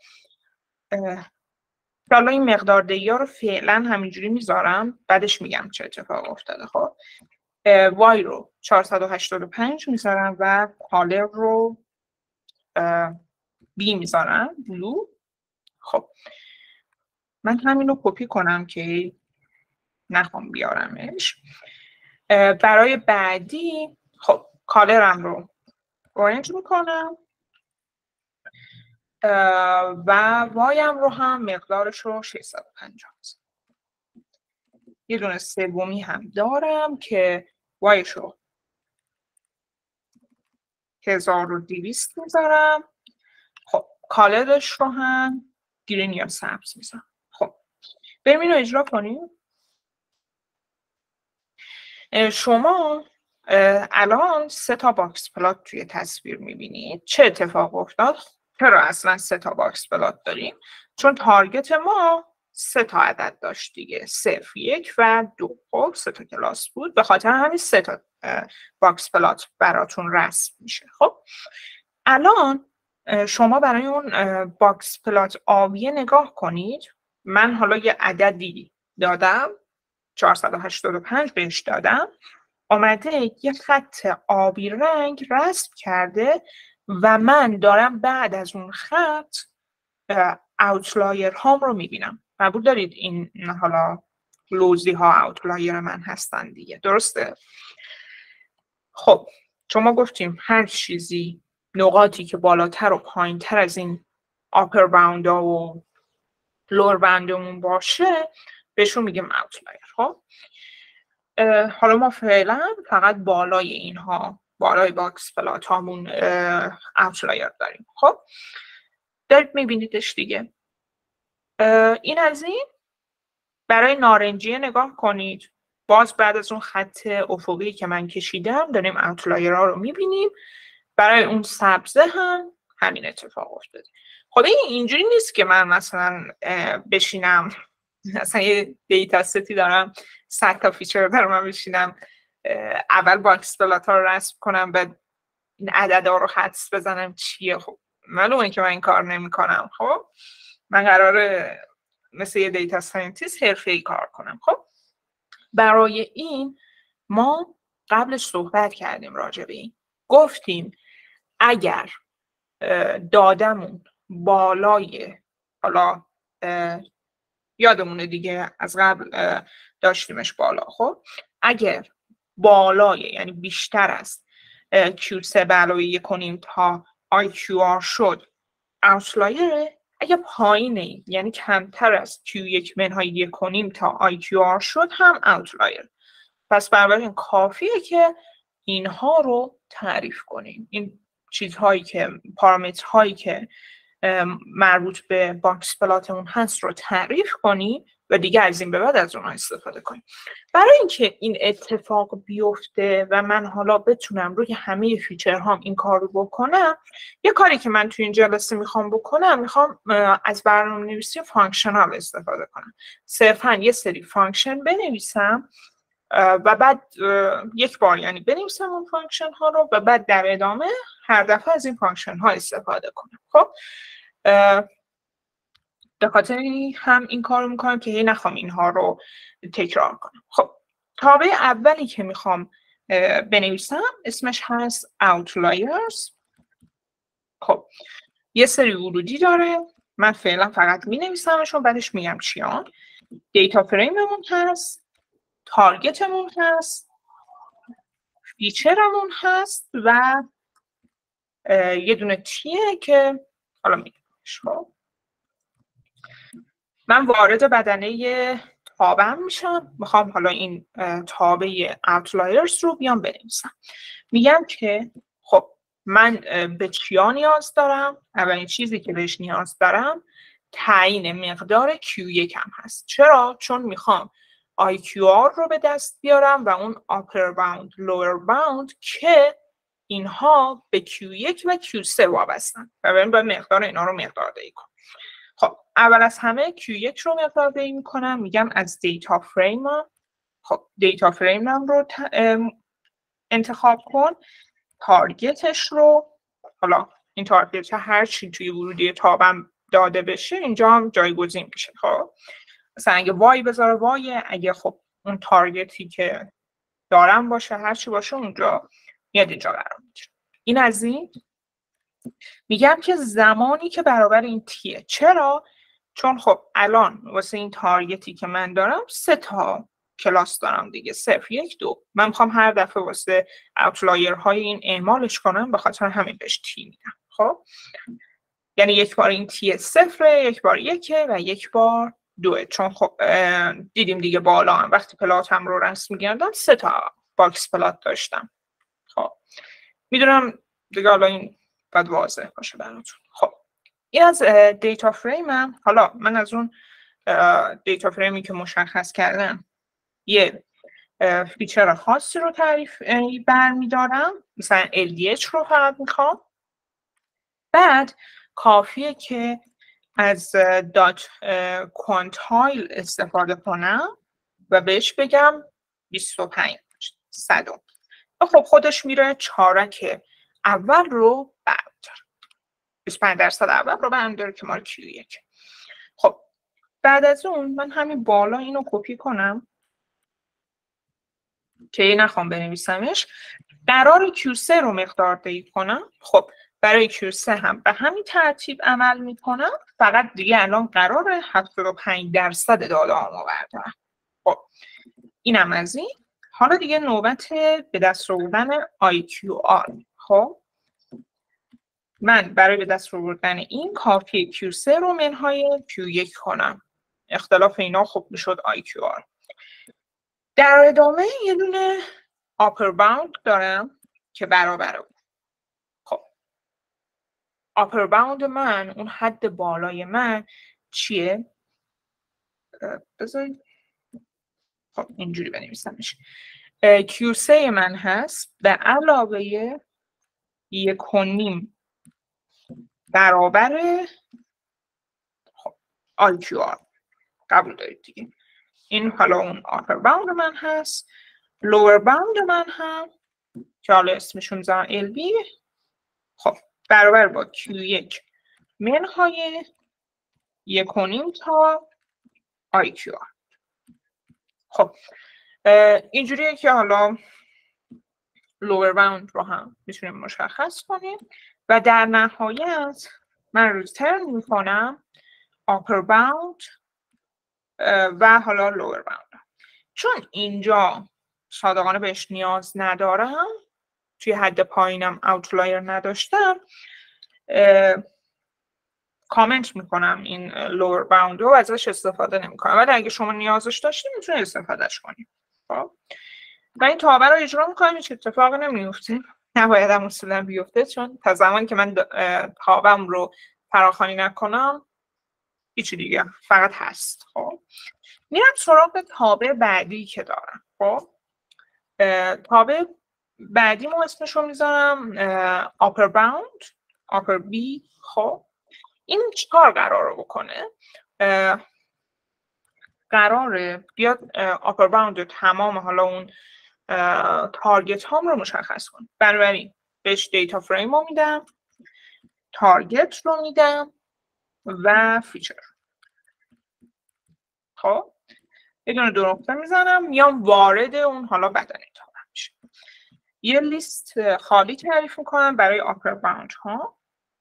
حالا این مقدار دیگه رو فعلا همینجوری میذارم، بعدش میگم چه اتفاق افتاده. خب وای رو 485 میذارم و کالر رو بی میذارم، بلو. خب من همین رو کپی کنم که نخوام بیارمش. برای بعدی خب کالرم رو اورنج میکنم و وایم رو هم مقدارش رو 650. یه دونه سومی هم دارم که وایش رو 1200 میذارم. خب کالرش رو هم گرین یا سبز میذارم. خب بریم اینو اجرا کنیم. شما الان 3 تا باکس پلات توی تصویر میبینید. چه اتفاق افتاد؟ چرا اصلا 3 تا باکس پلات داریم؟ چون تارگت ما 3 تا عدد داشت دیگه، 0، 1 و 2. خب 3 تا کلاس بود، به خاطر همین 3 تا باکس پلات براتون رسم میشه. خب الان شما برای اون باکس پلات آبیه نگاه کنید. من حالا یه عددی دادم، 485 بهش دادم، آمده یه خط آبی رنگ رسم کرده و من دارم بعد از اون خط اوتلایر هام رو میبینم. قبول دارید این حالا لوزی ها اوتلایر من هستن دیگه، درسته؟ خب شما گفتیم هر چیزی نقاطی که بالاتر و پایین تر از این آپر باوند ها و لور باندمون باشه بهشون میگیم اوتلایر. خب حالا ما فعلا فقط بالای اینها، بالای باکس پلات هامون اوتلایر داریم. خب دارید میبینیدش دیگه. این از این. برای نارنجی نگاه کنید. باز بعد از اون خط افقی که من کشیدم داریم اوتلایر ها رو میبینیم. برای اون سبزه هم همین اتفاق افتاده. خب اینجوری نیست که من مثلا بشینم مثلا یه دیتا ستی دارم 100 تا فیچر برای من بشینم اول باکس پلات ها رو رسم کنم بعد این عددا رو حدس بزنم چیه. خب معلومه که من این کار نمی کنم. خب من قراره مثل یه دیتا ساینتیست حرفه‌ای کار کنم. خب برای این ما قبلش صحبت کردیم راجع به این. گفتیم اگر دادمون بالای، حالا یادمونه دیگه از قبل داشتیمش بالا. خب اگر بالای یعنی بیشتر از Q3 به علاوه 1.5 تا IQR شد اوتلایره. اگر پایینه یعنی کمتر از Q1 منهای 1.5 تا IQR شد هم اوتلایر. پس بنابراین کافیه که اینها رو تعریف کنیم. این چیزهایی که پارامترهایی که مربوط به باکس پلاتمون هست رو تعریف کنیم و دیگه از این به بعد از اونها استفاده کنیم. برای اینکه این اتفاق بیفته و من حالا بتونم روی همه فیچرهام این کار رو بکنم، یه کاری که من توی این جلسه میخوام بکنم، میخوام از برنامه‌نویسی فانکشنال استفاده کنم. صرفاً یه سری فانکشن بنویسم و بعد یک بار یعنی بنویسم اون فانکشن ها رو و بعد در ادامه هر دفعه از این فانکشن ها استفاده کنم. خب به خاطر هم این کار رو میکنم که هی نخوام اینها رو تکرار کنم. خب تابع اولی که میخوام بنویسم اسمش هست outliers. خب یه سری ورودی داره، من فعلا فقط مینویسمش و بعدش میگم چیان. دیتا فریممون هست، تارگتمون هست، فیچرمون هست و یه دونه تیه که حالا میگمش. خب من وارد بدنه تابعم میشم، میخوام حالا این تابع outliers رو بیام بنویسم. میگم که خب من به چیا نیاز دارم؟ اولین چیزی که بهش نیاز دارم تعیین مقدار Q1 هم هست. چرا؟ چون میخوام IQR رو به دست بیارم و اون upper bound lower bound که اینها به Q1 و Q3 وابستن و باید مقدار اینا رو مقدار دهی کنم. خب اول از همه Q1 رو مقدار دهی میکنم، میگم از دیتا فریمم. خب دیتا فریمم رو انتخاب کن تارگتش رو، حالا این تارگت هر چی توی ورودی تابم داده بشه اینجا هم جایگزین میشه. خب مثلا اگه وای بذاره وای، اگه خب اون تارگتی که دارم باشه هر چی باشه اونجا میاد اینجا قرار میگیره. این از این. میگم که زمانی که برابر این تیه. چرا؟ چون خب الان واسه این تارگتی که من دارم 3 تا کلاس دارم دیگه، 0 1 2. من میخوام هر دفعه واسه اوتلایر های این اعمالش کنم، به خاطر همین بهش تی میدم. خب یعنی یک بار این تی 0، یک بار 1 و یک بار 2. چون خب دیدیم دیگه بالا هم وقتی پلاتم رو رسم می‌کردم 3 تا باکس پلات داشتم. خب میدونم دیگه، حالا این باید واضح باشه براتون. خب این از دیتا فریمم. حالا من از اون دیتا فریمی که مشخص کردم یه فیچر خاصی رو تعریف برمیدارم، مثلا LDH رو فقط میخوام. بعد کافیه که از دات کوانتایل استفاده کنم و بهش بگم 25 100. خب خودش میره چارک اول رو برمیداره، 25% اول رو برمیداره که مال Q1. خب بعد از اون من همین بالا اینو کپی کنم که نخوام بنویسمش. قرار Q3 رو مقدار دهی کنم. خب برای Q3 هم به همین ترتیب عمل میکنم، فقط دیگه الان قراره 75% داده هامو بردارم. خب اینم از این. حالا دیگه نوبت به دست آوردن IQR. خب من برای به دست آوردن این کافی Q3 رو منهای Q1 کنم. اختلاف اینا خب میشد IQR. در ادامه یه دونه upper bound دارم که برابر اون. خب upper bound من، اون حد بالای من چیه؟ بذارید خب اینجوری بنویسمش. Q3 من هست به علاوه 1.5 برابر IQR. قبول دارید دیگه. این حالا اون upper bound من هست. lower bound من هم که حالا اسمشون میذارم LB، خب برابر با Q1 منهای 1.5 تا IQR. خب اینجوریه که حالا lower bound رو هم میتونیم مشخص کنیم و در نهایت من ریترن میکنم upper bound و حالا lower bound. چون اینجا صادقانه بهش نیاز ندارم، توی حد پایینم اوتلایر نداشتم، کامنت میکنم این lower bound رو و ازش استفاده نمیکنم، ولی اگه شما نیازش داشتید میتونید استفادهش کنید. خب و این تابع رو اجرا میکنم، هیچ اتفاقی نمیفته، نباید هم اصولا بیفته، چون تا زمانی که من تابعم رو فراخوانی نکنم هیچی دیگه فقط هست. خب میرم سراغ تابع بعدی که دارم. خب تابع بعدی ما اسمش رو میذارم upper bound upper B. خب این چیکار قراره بکنه؟ قراره بیاد upper bound تمام حالا اون تارگت هام رو مشخص کنه. بنابراین بهش دیتا فریم رو میدم، تارگت رو میدم و فیچر. خب یه دونه 2 نقطه میزنم، میام وارد اون حالا بدن تابع میشه. یه لیست خالی تعریف میکنم برای upper bound ها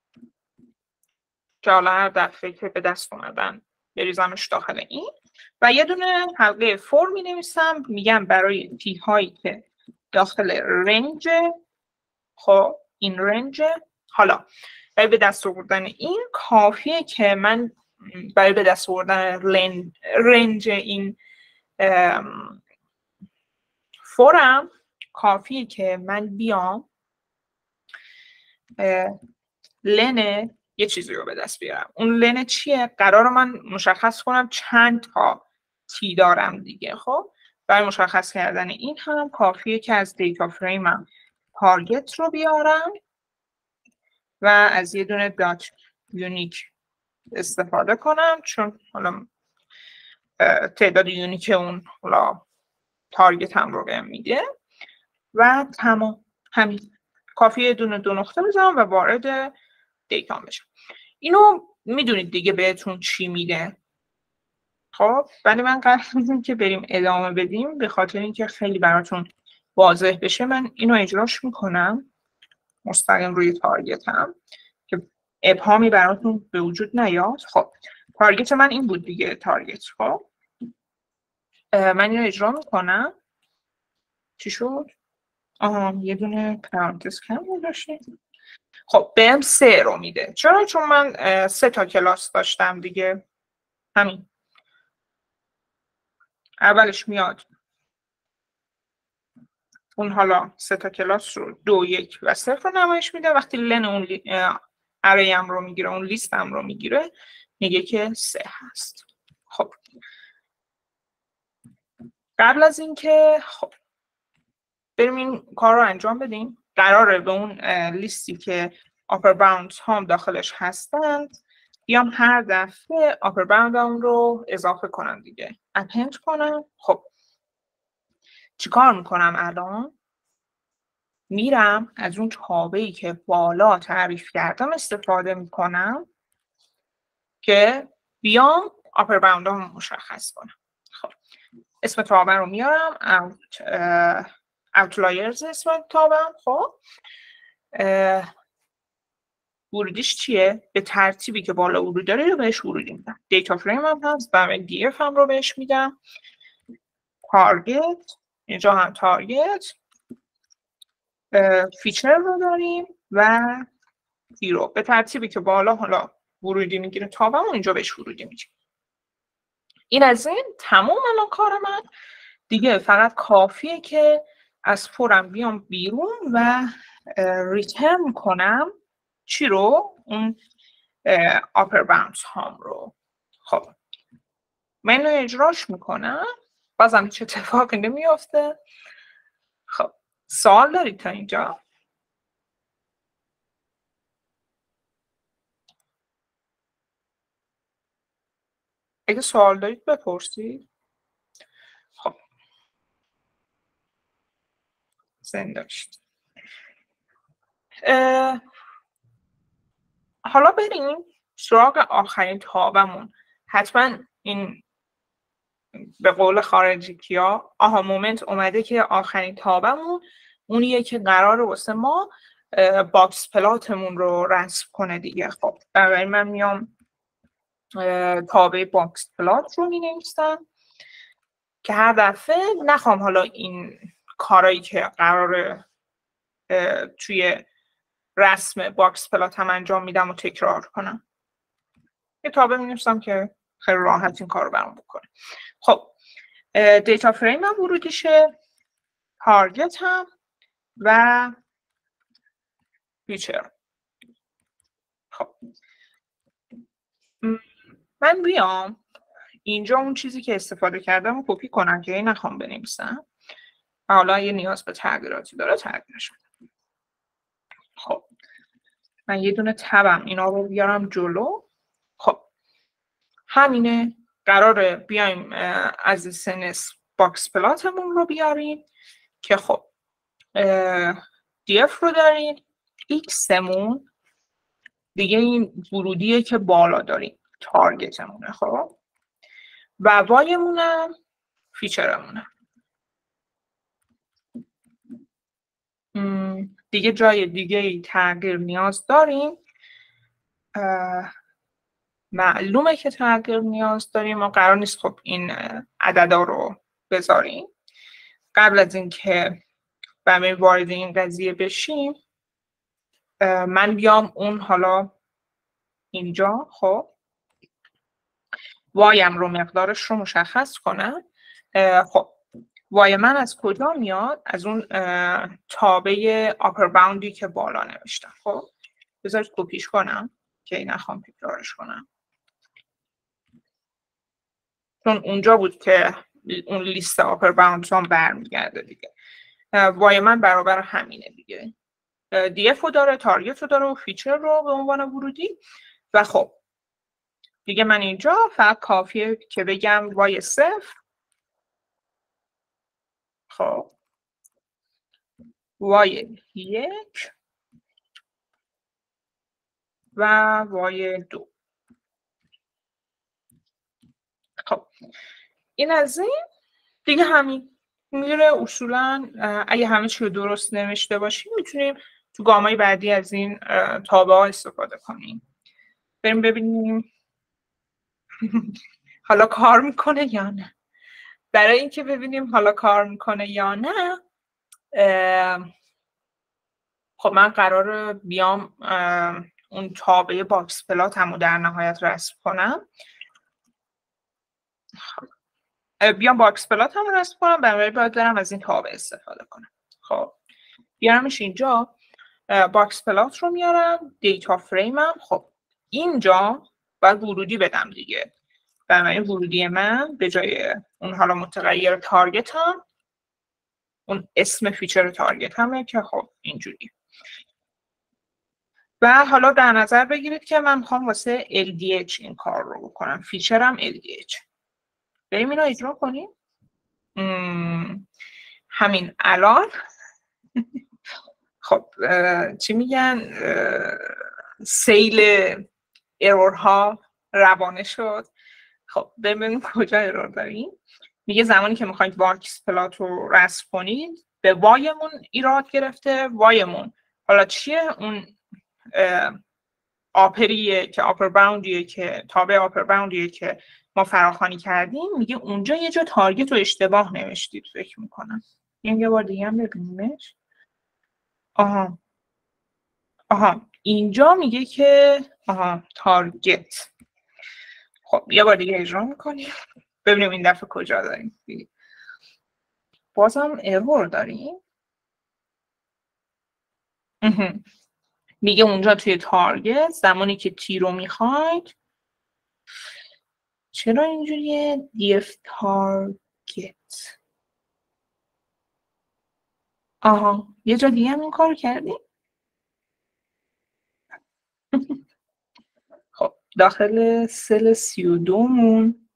که حالا هر دفعه که به دست اومدن بریزمش داخل این و یه دونه حلقه فور می نویسم، میگم برای تی هایی که داخل رنج. خب این رنج. حالا برای به دست آوردن این کافیه که من برای به دست آوردن رنج این فورم کافیه که من بیام لن یه چیزی رو به دست بیارم. اون لن چیه؟ قرار من مشخص کنم چند تا تی دارم دیگه. خب برای مشخص کردن این هم کافیه که از دیتا فریمم تارگت رو بیارم و از یه دونه دات یونیک استفاده کنم، چون حالا تعداد یونیک اون حالا تارگت هم رو بهم میده و تمام. همین کافیه دو نقطه بزنم و وارد دیتام بشم. اینو میدونید دیگه بهتون چی میده. خب ولی من قراره که بریم ادامه بدیم به خاطر اینکه خیلی براتون واضح بشه من اینو اجراش میکنم مستقیم روی تارگتم که ابهامی براتون به وجود نیاد. خب تارگت من این بود دیگه، تارگت. خب من اینو اجرا میکنم. چی شد؟ یه دونه پرانتز کم داشتیم. خب بهم 3 رو میده. چرا؟ چون من 3 تا کلاس داشتم دیگه. همین اولش میاد اون حالا 3 تا کلاس رو 2 1 و 0 رو نمایش میده. وقتی لن اون اریم رو میگیره، اون لیستم رو میگیره، میگه که 3 هست. خب قبل از اینکه خب بریم این کار رو انجام بدیم، قراره به اون لیستی که آپر باوندز هم داخلش هستند بیام هر دفعه آپر باوند هم رو اضافه کنم دیگه، اپند کنم. خب چیکار میکنم الان؟ میرم از اون تابعی که بالا تعریف کردم استفاده میکنم که بیام آپر باوند هم مشخص کنم. خب اسم تابع رو میارم، اوتلایرز اسم تابعم. خب ورودیش چیه؟ به ترتیبی که بالا ورود داره رو بهش ورودی میدم. دیتا فریم هم هست و دی اف هم رو بهش میدم. تارگت، اینجا هم تارگت، فیچر رو داریم و هیرو. به ترتیبی که بالا حالا ورودی میگیره تابعمون اینجا بهش ورودی میگیره. این از این تمام الان کار من دیگه. فقط کافیه که از فورم بیام بیرون و ریترن کنم چی رو؟ اون آپر باوندز هام رو. خب من اینو اجراش میکنم، بازم هیچ اتفاقی نمیافته. خب سوال دارید تا اینجا؟ اگه سوال دارید بپرسید. خب زنده باشید. حالا بریم سراغ آخرین تابمون. حتما این به قول خارجی کیا مومنت اومده که آخرین تابمون اونیه که قراره واسه ما باکس پلاتمون رو رسم کنه دیگه. خب بنابراین من میام تابع باکس پلات رو می نویسم که هر دفعه نخوام حالا این کارایی که قراره توی رسم باکس پلات هم انجام میدم و تکرار کنم. یه تابع می نویسم که خیلی راحت این کار رو برام بکنه. خب دیتا فریم هم ورودیشه، تارگت هم و فیچر. خب من بیام اینجا اون چیزی که استفاده کردم رو کپی کنم که نخوام بنویسم. حالا اگه نیاز به تغییراتی داره تغییرش بدم. خب من یه دونه تبم اینا رو بیارم جلو. خب همینه، قراره بیایم از سنس باکس پلاتمون رو بیاریم که خب DF رو داریم، Xمون دیگه این ورودیه که بالا داریم تارگتمونه. خب و وایمونم فیچرمونه. دیگه جای دیگه تغییر نیاز داریم؟ معلومه که تغییر نیاز داریم و قرار نیست خب این عددا رو بذاریم. قبل از اینکه برای وارد این قضیه بشیم من بیام اون حالا اینجا خب وایم رو مقدارش رو مشخص کنم. خب وای من از کجا میاد؟ از اون تابع آپر باوندی که بالا نوشتم. خب بذارید کپیش کنم که نخوام تکرارش کنم، چون اونجا بود که اون لیست آپر باوندز هم برمیگرده دیگه. وای من برابر همینه دیگه. دی اف رو داره، تارگت رو داره و فیچر رو به عنوان ورودی. و خب دیگه من اینجا فقط کافیه که بگم وای صفر. خب وای 1 و y2. خب این از این دیگه همین میره. اصولا اگه همه چی رو درست نوشته باشیم میتونیم تو گام‌های بعدی از این تابع ها استفاده کنیم. بریم ببینیم حالا کار میکنه یا نه. برای اینکه ببینیم حالا کار میکنه یا نه، خب من قراره بیام اون تابع باکس پلاتم رو در نهایت رسم کنم. بیام باکس پلاتم رو رسم کنم، برای باید برم از این تابع استفاده کنم. خب بیارمش اینجا، باکس پلات رو میارم، دیتا فریمم. خب اینجا باید ورودی بدم دیگه. برای ورودی من به جای اون حالا متغیر تارگتم، اون اسم فیچر تارگت همه که خب اینجوری. و حالا در نظر بگیرید که من میخوام واسه LDH این کار رو بکنم. فیچرم LDH. بریم اینو اجرا کنیم. همین الان خب چی میگن، سیل ایرورها روانه شد. خب ببینیم کجا ایرور داریم. میگه زمانی که میخواید باکس پلات رو رسم کنید به وایمون ایراد گرفته. وایمون حالا چیه؟ اون آپریه که آپر باوندیه که تابع آپر باوندیه که ما فراخوانی کردیم. میگه اونجا یه جا تارگت رو اشتباه نوشتید فکر میکنم. یه بار دیگه هم ببینیمش. اینجا میگه که تارگت. خب یه بار دیگه اجرا میکنیم ببینیم این دفعه کجا داریم. بازم ایرور داریم. میگه اونجا توی تارگت زمانی که تی رو میخواید. چرا اینجوریه؟ دیف تارگت. یه جا دیگه هم این کار کردیم. خب داخل سل 32 مون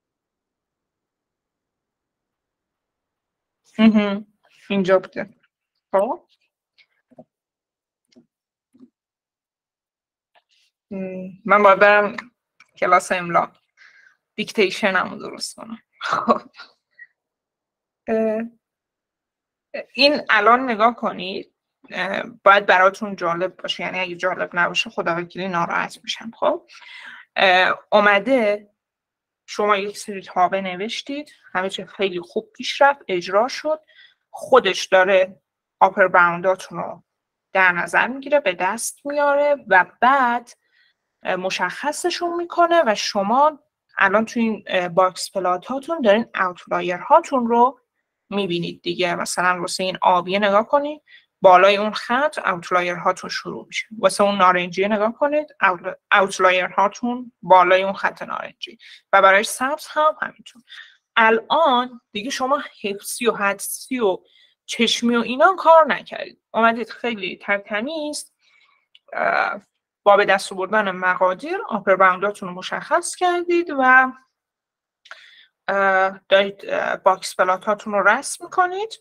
اینجا بوده. خب من باید برم کلاس املا دیکتیشن هم درست کنم. این الان نگاه کنید، باید براتون جالب باشه. یعنی اگه جالب نباشه خداوکیلی ناراحت میشم. خب اومده شما یک سری تابع نوشتید، همه چی خیلی خوب پیش رفت، اجرا شد، خودش داره آپر باونداتون رو در نظر میگیره، به دست میاره و بعد مشخصشون میکنه و شما الان توی این باکس پلات هاتون دارین اوتلایر هاتون رو میبینید دیگه. مثلا واسه این آبیه نگاه کنید، بالای اون خط اوتلایر هاتون شروع میشه. واسه اون نارنجی نگاه کنید، اوتلایر هاتون بالای اون خط نارنجی. و برای سبز هم همینطور. الان دیگه شما حفظی و حدسی و چشمی و اینا کار نکردید. اومدید خیلی ترتمیز با به دست بردن مقادیر آپر باونداتون رو مشخص کردید و دارید باکس پلات هاتون رو رسم میکنید.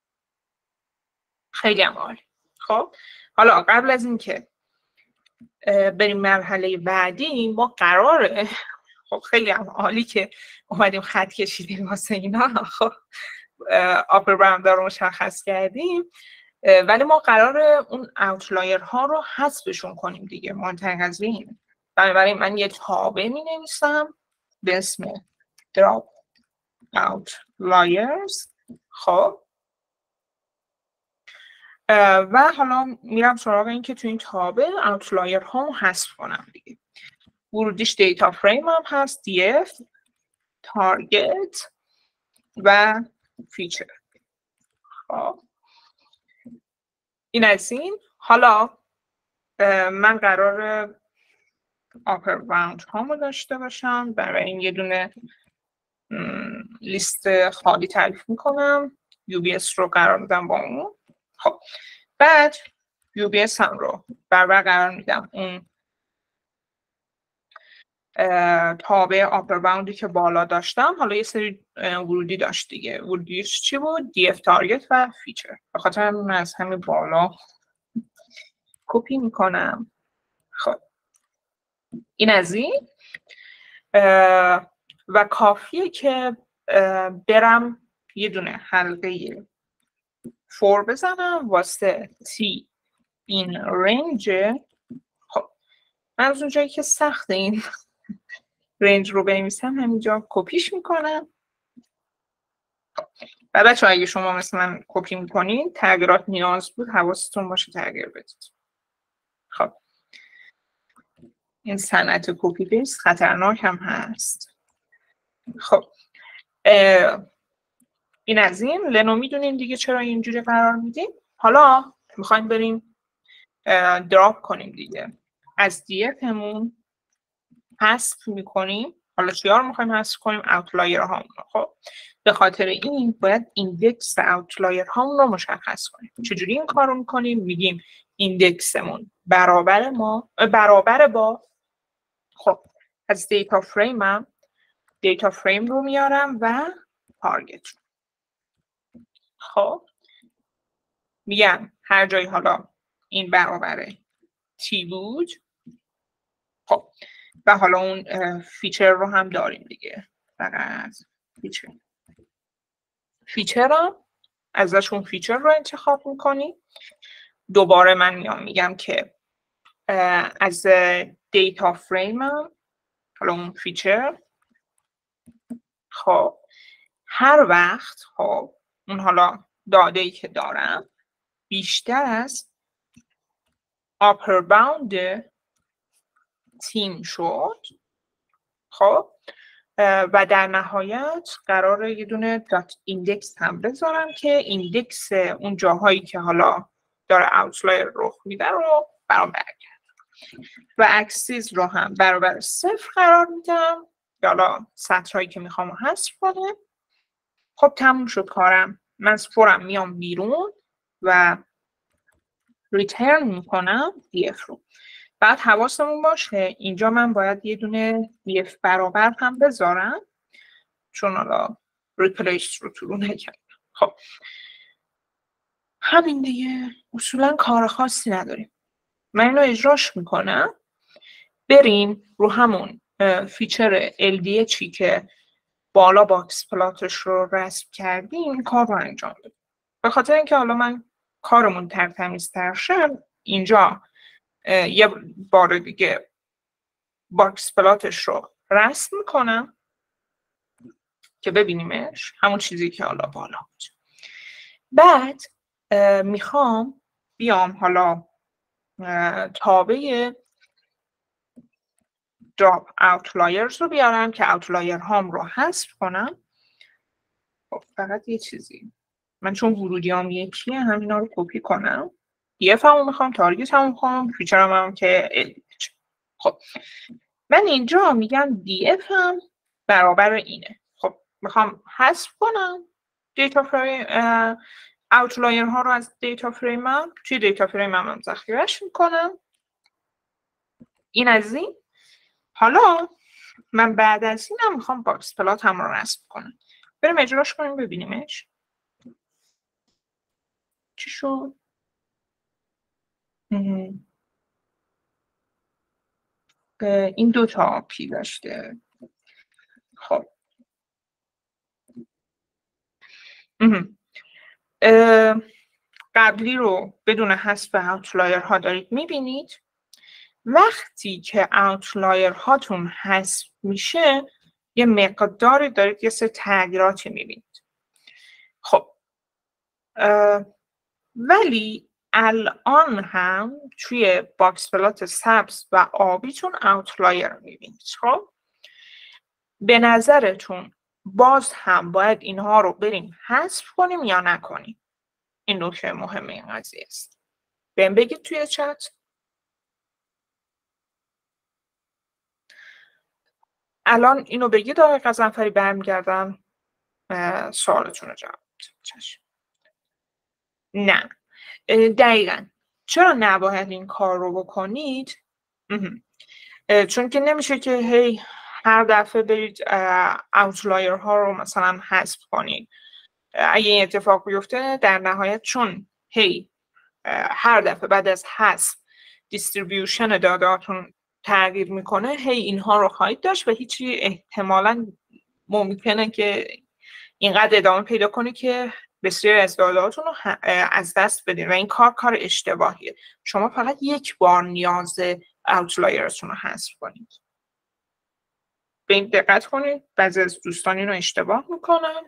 خیلی هم عالی. خب حالا قبل از اینکه بریم مرحله بعدی، ما قراره خب خیلی هم عالی که اومدیم خط کشیدیم واسه اینا. خب آپر باوند رو مشخص کردیم، ولی ما قراره اون اوتلایر ها رو حذفشون کنیم دیگه. منتقضی اینه. بنابراین من یه تابع می نویسم به اسم drop outliers. خب و حالا میرم سراغ این که تو این تابع اوتلایر ها حذف کنم دیگه. ورودیش دیتا فریم هم هست، df تارگت و فیچر. خب این از این. حالا من قرار آپر باوند هامو داشته باشم. برای این یه دونه لیست خالی تعریف میکنم. UBS رو قرار میدم با اون. خب بعد UBS هم رو برابر قرار میدم اون تابع آپر باوندی که بالا داشتم. حالا یه سری ورودی داشت دیگه. ورودیش چی بود؟ DF تارگت و فیچر. به خاطر من از همین بالا کپی میکنم. خب این از این و کافیه که برم یه دونه حلقه فور بزنم واسه تی این رنج. خب من از اونجایی که سخت این رنج رو بنویسم همینجا کپیش میکنم و بچه اگه شما مثل من کپی میکنید تغییرات نیاز بود حواستون باشه تغییر بدید. خب این صنعت کپی پیست خطرناک هم هست. خب این از این لنو میدونیم دیگه چرا اینجوری قرار میدیم. حالا میخوایم بریم دراپ کنیم دیگه، از دیف همون حذف میکنیم. حالا چیا رو میخوایم حذف کنیم؟ اوتلایر هامون. خب به خاطر این باید ایندکس اوتلایر هامون رو مشخص کنیم. چجوری این کار رو میکنیم؟ میگیم ایندکسمون برابر با خب از دیتا فریمم دیتا فریم رو میارم و تارگت رو. خب میگم هر جایی حالا این برابر تی بود. خب و حالا اون فیچر رو هم داریم دیگه، فقط فیچر رو ازشون فیچر رو انتخاب میکنی. دوباره من میگم که از دیتا فریم هم حالا اون فیچر خب هر وقت خب اون حالا داده ای که دارم بیشتر از upper bound تیم شد خب و در نهایت قراره یه دونه دات ایندکس هم بذارم که ایندکس اون جاهایی که حالا داره اوتلایر رخ میده رو برام برگرد و اکسیس رو هم برابر 0 قرار میدم که حالا سطرهایی که میخوام حذف کنم. خب تموم شد کارم. من از فورم میام بیرون و ریترن میکنم دیف رو. بعد حواسمون باشه اینجا من باید یه دونه دیف برابر هم بذارم چون حالا ریپلیس رو طلوع نکردم. خب همین دیگه، اصولا کار خاصی نداریم. من اینو اجراش میکنم. بریم رو همون فیچر LDHی که بالا باکس پلاتش رو رسم کردیم این کار رو انجام بدیم. به خاطر اینکه حالا من کارمون ترتمیزتر شد اینجا یه بار دیگه باکس پلاتش رو رسم میکنم که ببینیمش، همون چیزی که حالا بالا بود. بعد میخوام بیام حالا تابع دراپ اوتلایرز رو بیارم که اوتلایر هام رو حذف کنم. خب فقط یه چیزی، من چون ورودی هم یکیه همینا رو کپی کنم. دیف همون میخوام، تارگت همون میخوام، فیچر هم که خب من اینجا میگم دیف هم برابر اینه. خب میخوام حذف کنم دیتا فریم اوتلایر ها رو از دیتا فریم هم توی دیتا فریم هم ذخیره‌اش میکنم. این از این. حالا من بعد از این هم میخوام باکس پلات هم رو رسم کنم. بریم اجراش کنیم ببینیمش چی شد. این دوتا پی داشته. خب قبلی رو بدون حذف اوتلایر ها دارید میبینید. وقتی که اوتلایر هاتون حذف میشه یه مقداری دارید یه سری تغییراتی میبینید. خب ولی الان هم توی باکس پلات سبز و آبیتون اوتلایر میبینید. خب به نظرتون باز هم باید اینها رو بریم حذف کنیم یا نکنیم؟ این نکته مهم این قضیه است. بهم بگید توی چت. الان اینو بگید آقای قزنفری، برمیگردم سوالتون رو جواب بدم. نه دقیقاً. چرا نباید این کار رو بکنید؟ چون که نمیشه که هی هر دفعه برید اوتلایر ها رو مثلا حذف کنید. اگه این اتفاق بیفته در نهایت چون هی هر دفعه بعد از حذف دیستریبیوشن دادهاتون تغییر میکنه هی اینها رو خواهید داشت و هیچی احتمالاً ممکنه که اینقدر ادامه پیدا کنه که بسیاری از دادهاتون رو از دست بدین و این کار اشتباهیه. شما فقط یک بار نیاز اوتلایرتون رو حذف کنید. به این دقت کنید، بعضی از دوستان اینو اشتباه میکنن.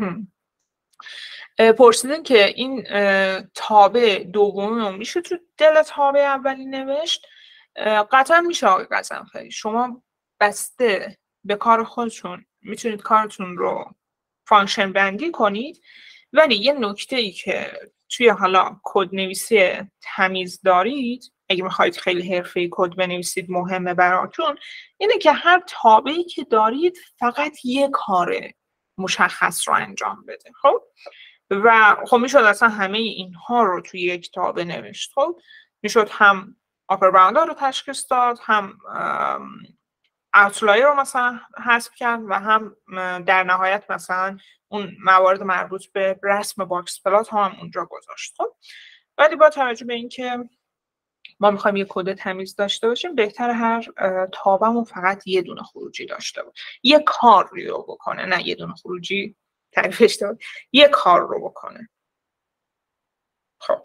پرسیدن که این تابع دومی رو میشه تو دل تابع اولی نوشت. قطعا میشه آقای قزنفری. شما بسته به کار خودتون میتونید کارتون رو فانکشن بندی کنید، ولی یه نکته ای که توی حالا کد نویسی تمیز دارید، اگه میخواید خیلی حرفه‌ای کد بنویسید مهمه براتون، اینه که هر تابعی که دارید فقط یه کار مشخص رو انجام بده. خب و خب میشد اصلا همه اینها رو توی یک تابع نوشت. خب میشد هم آپر باوندا رو تشخیص داد، هم اوتلایر رو مثلا حذف کرد و هم در نهایت مثلا اون موارد مربوط به رسم باکس پلات هم اونجا گذاشت. خب ولی با توجه به اینکه ما میخوایم یه کد تمیز داشته باشیم، بهتر هر تابعمون فقط یه دونه خروجی داشته باشه، یه کار رو بکنه، نه یه دونه خروجی تعریفش داد، یه کار رو بکنه. خب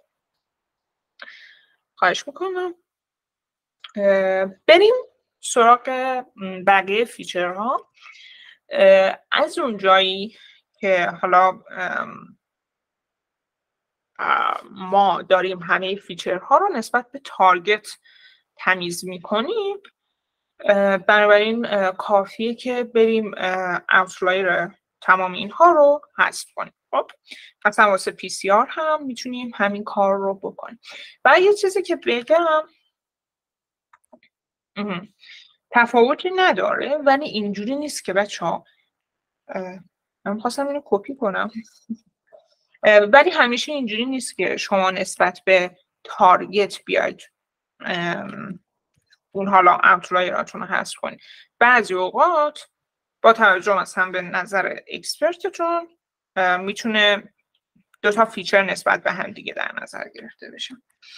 خواهش میکنم بریم سراغ بقیه فیچرها. از اون جایی که حالا ما داریم همه فیچرها رو نسبت به تارگت تمیز میکنیم، بنابراین کافیه که بریم اوتلایر تمام اینها رو حذف کنیم. خب مثلا واسه PCR هم میتونیم همین کار رو بکنیم. و یه چیزی که بگم، تفاوتی نداره، ولی اینجوری نیست که بچه‌ها، من خواستم اینو کپی کنم، ولی همیشه اینجوری نیست که شما نسبت به تارگت بیاید اون حالا اوتلایراتون رو حذف کنید. بعضی اوقات با توجه مثلا به نظر اکسپرتتون میتونه 2 فیچر نسبت به هم دیگه در نظر گرفته بشه.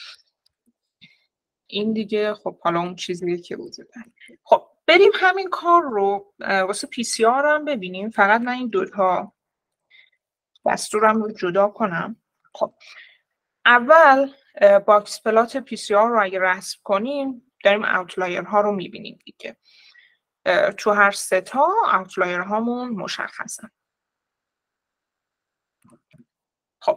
این دیگه خب حالا اون چیزیه که وجود داره. خب بریم همین کار رو واسه PCR هم ببینیم. فقط من این 2 دستورم رو جدا کنم. خب اول باکس پلات PCR رو اگه رسم کنیم داریم اوتلایر ها رو میبینیم دیگه. تو هر 3 تا اوتلایر هامون مشخصن. خب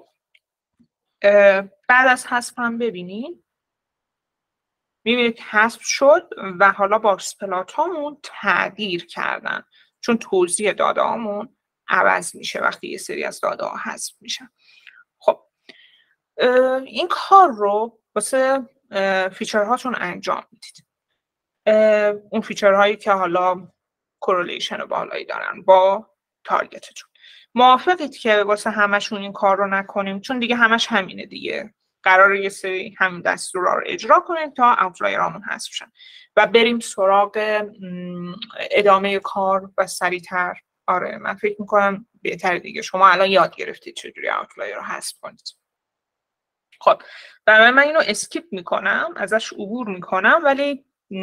بعد از حذف هم ببینیم، میبینید حذف شد و حالا باکس پلات هامون تغییر کردن، چون توزیع داده هامون عوض میشه وقتی یه سری از داده ها حذف میشن. خب این کار رو واسه فیچرهاتون انجام میدید. اون فیچرهایی که حالا کورولیشن بالایی دارن با تارگتتون. موافقید که واسه همشون این کار رو نکنیم، چون دیگه همش همینه دیگه. قراره یه سری همین دستورا رو اجرا کنیم تا اوتلایرامون حذف شن و بریم سراغ ادامه کار و سریعتر. آره من فکر میکنم بهتره دیگه. شما الان یاد گرفتید چجوری اوتلایر رو حذف کنید. خب برای من اینو اسکیپ میکنم، ازش عبور میکنم، ولی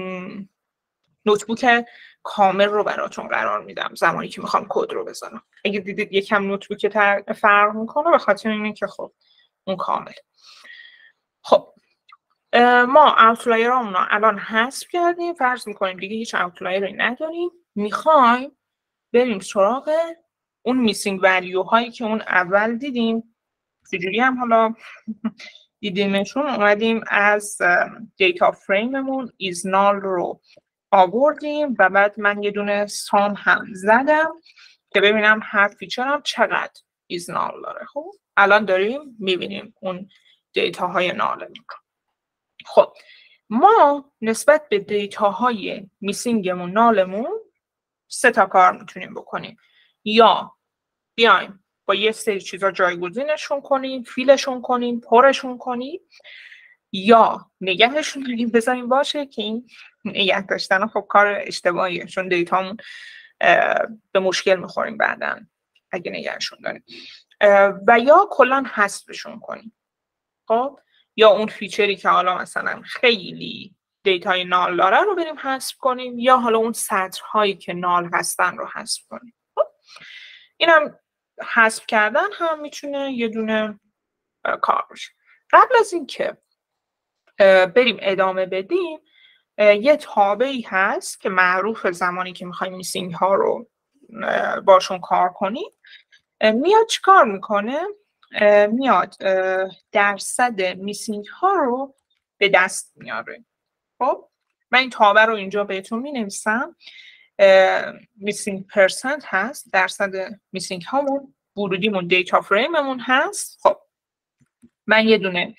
نوتبوک کامل رو براتون قرار میدم زمانی که میخوام کد رو بزنم. اگه دیدید یکم نوتبوک فرق میکنه به خاطر اینه که خب اون کامل. خب ما اوتلایرامون رو الان حذف کردیم، فرض میکنیم دیگه هیچ اوتلایری نداریم. میخوایم بریم سراغ اون میسینگ ولیو هایی که اون اول دیدیم. چجوری هم حالا دیدیمشون، اومدیم از دیتا فریممون is null رو آوردیم و بعد من یه دونه سام هم زدم که ببینم هر فیچرم چقدر is null داره. خب الان داریم میبینیم اون دیتا های نالمون. خب ما نسبت به دیتا های میسینگمون نالمون 3 تا کار میتونیم بکنیم. یا بیایم با یه سری چیزا جایگزینشون کنیم، فیلشون کنیم، پرشون کنیم، یا نگهشون داریم بذاریم باشه که این نگه داشتن خب کار اشتباهیه، چون دیتامون به مشکل میخوریم بعداً اگه نگهشون داریم، و یا کلاً حذفشون کنیم. خب یا اون فیچری که حالا مثلا خیلی دیتای نال داره رو بریم حذف کنیم یا حالا اون سطرهایی که نال هستن رو حذف کنیم. اینم حذف کردن هم میتونه یه دونه کار باشه. قبل از اینکه بریم ادامه بدیم یه تابعی هست که معروف زمانی که میخوایم میسینگ ها رو باشون کار کنیم، میاد چیکار میکنه؟ میاد درصد میسینگ ها رو به دست میاره. خب من این تابع رو اینجا بهتون مینویسم. میسینگ پرسنت هست، درصد میسینگ هامون، ورودیمون دیتا فریممون هست. خب من یه دونه